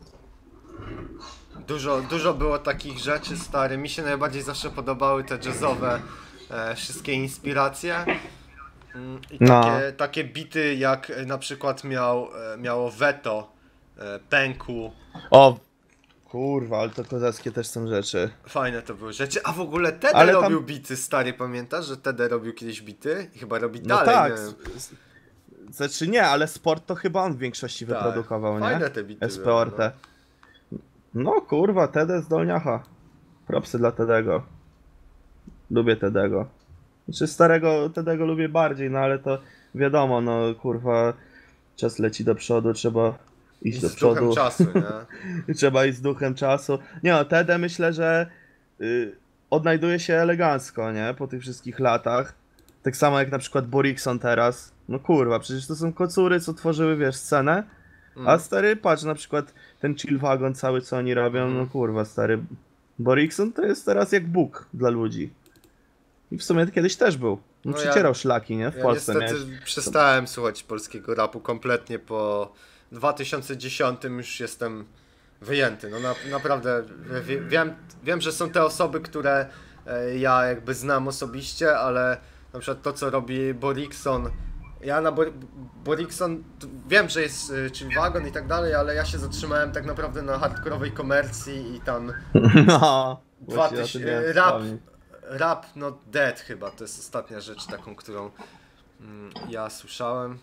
Dużo, dużo było takich rzeczy, stary. Mi się najbardziej zawsze podobały te jazzowe e, wszystkie inspiracje. Mm, I No. takie, takie bity jak e, na przykład miał, e, miało Veto, e, Pęku. O, kurwa, ale to kozackie też są rzeczy. Fajne to były rzeczy. A w ogóle Tede Ale tam- robił bity, stary, pamiętasz, że Tede robił kiedyś bity? I chyba robi No dalej, tak, nie wiem. s- s- znaczy nie, ale sport to chyba on w większości Tak. wyprodukował, nie? Fajne te bity S P były, R T. No kurwa, Tede z Dolniacha. Propsy dla Tedego. Lubię Tedego. Znaczy starego Tedego lubię bardziej, no ale to wiadomo, no kurwa, czas leci do przodu, trzeba iść I do z duchem przodu. czasu, nie? Trzeba iść z duchem czasu. Nie no, Tede myślę, że y, odnajduje się elegancko, nie? Po tych wszystkich latach. Tak samo jak na przykład Borikson teraz. No kurwa, przecież to są kocury, co tworzyły, wiesz, scenę. Mm. A stary, patrz, na przykład ten chill wagon cały, co oni robią, no kurwa, stary. Borikson to jest teraz jak Bóg dla ludzi. I w sumie kiedyś też był. No, No przycierał ja- szlaki, nie? W Ja Polsce niestety miałeś... przestałem słuchać polskiego rapu kompletnie po dwa tysiące dziesiątym już jestem wyjęty. No na, naprawdę wie, wiem, wiem, że są te osoby, które e, ja jakby znam osobiście, ale na przykład to co robi Borikson. Ja na Bo Borikson t- wiem, że jest y, czyli wagon i tak dalej, ale ja się zatrzymałem tak naprawdę na hardkorowej komercji i tam No, dwa właśnie o tyś- tym miałem rap, wspomnieć. rap Not Dead chyba, to jest ostatnia rzecz taką, którą mm, ja słyszałem.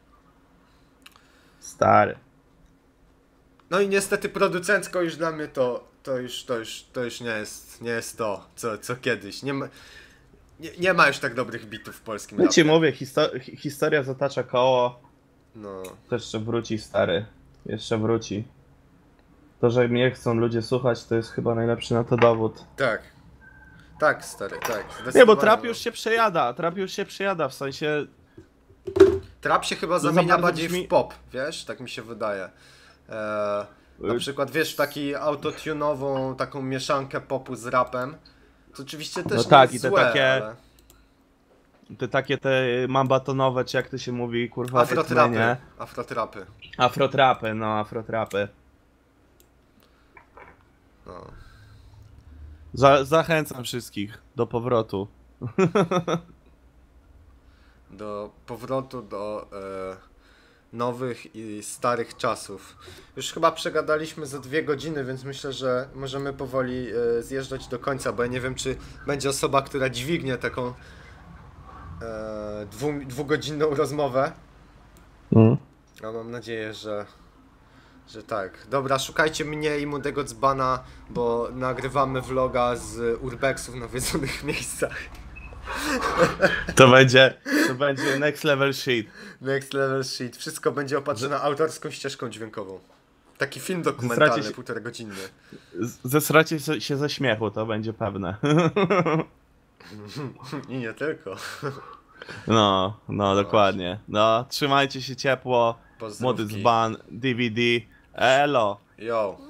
Stary. No i niestety producencko już dla mnie to, to już, to już, to już nie jest, nie jest to, co, co kiedyś. Nie ma, nie, nie ma już tak dobrych bitów w polskim Ja ci rapie. mówię, histo hi- historia zatacza koło. No, To jeszcze wróci, stary. Jeszcze wróci. To, że mnie chcą ludzie słuchać, to jest chyba najlepszy na to dowód. tak. Tak, stary, tak. Nie, bo zdecydowanie, trap no. już się przejada, trap już się przejada, w sensie... Trap się chyba za zamienia bardzo bardziej brzmi- w pop, wiesz? Tak mi się wydaje. E, na Y- przykład, wiesz, taki autotunową taką mieszankę popu z rapem. To oczywiście też No nie tak, jest i te złe, takie ale... Te takie te mambatonowe, czy jak to się mówi, kurwa, rytmy, Afrotrapy. nie? Afrotrapy. Afrotrapy, no, afrotrapy. No. Za zachęcam wszystkich do powrotu. Do powrotu do e, nowych i starych czasów. Już chyba przegadaliśmy za dwie godziny, więc myślę, że możemy powoli e, zjeżdżać do końca, bo ja nie wiem, czy będzie osoba, która dźwignie taką e, dwu, dwugodzinną rozmowę. Mm. A mam nadzieję, że, że tak. Dobra, szukajcie mnie i młodego dzbana, bo nagrywamy vloga z urbexów w nawiedzonych miejscach. To będzie, to będzie next level shit. Next level shit. Wszystko będzie oparte autorską ścieżką dźwiękową. Taki film dokumentalny, Zesracie się- półtora godzinny. Z- Zesracie się- się ze śmiechu, to będzie pewne. I nie tylko. No, no, dokładnie. No, trzymajcie się ciepło. Młody Pozdrówki. dzban, D V D. Elo. Yo.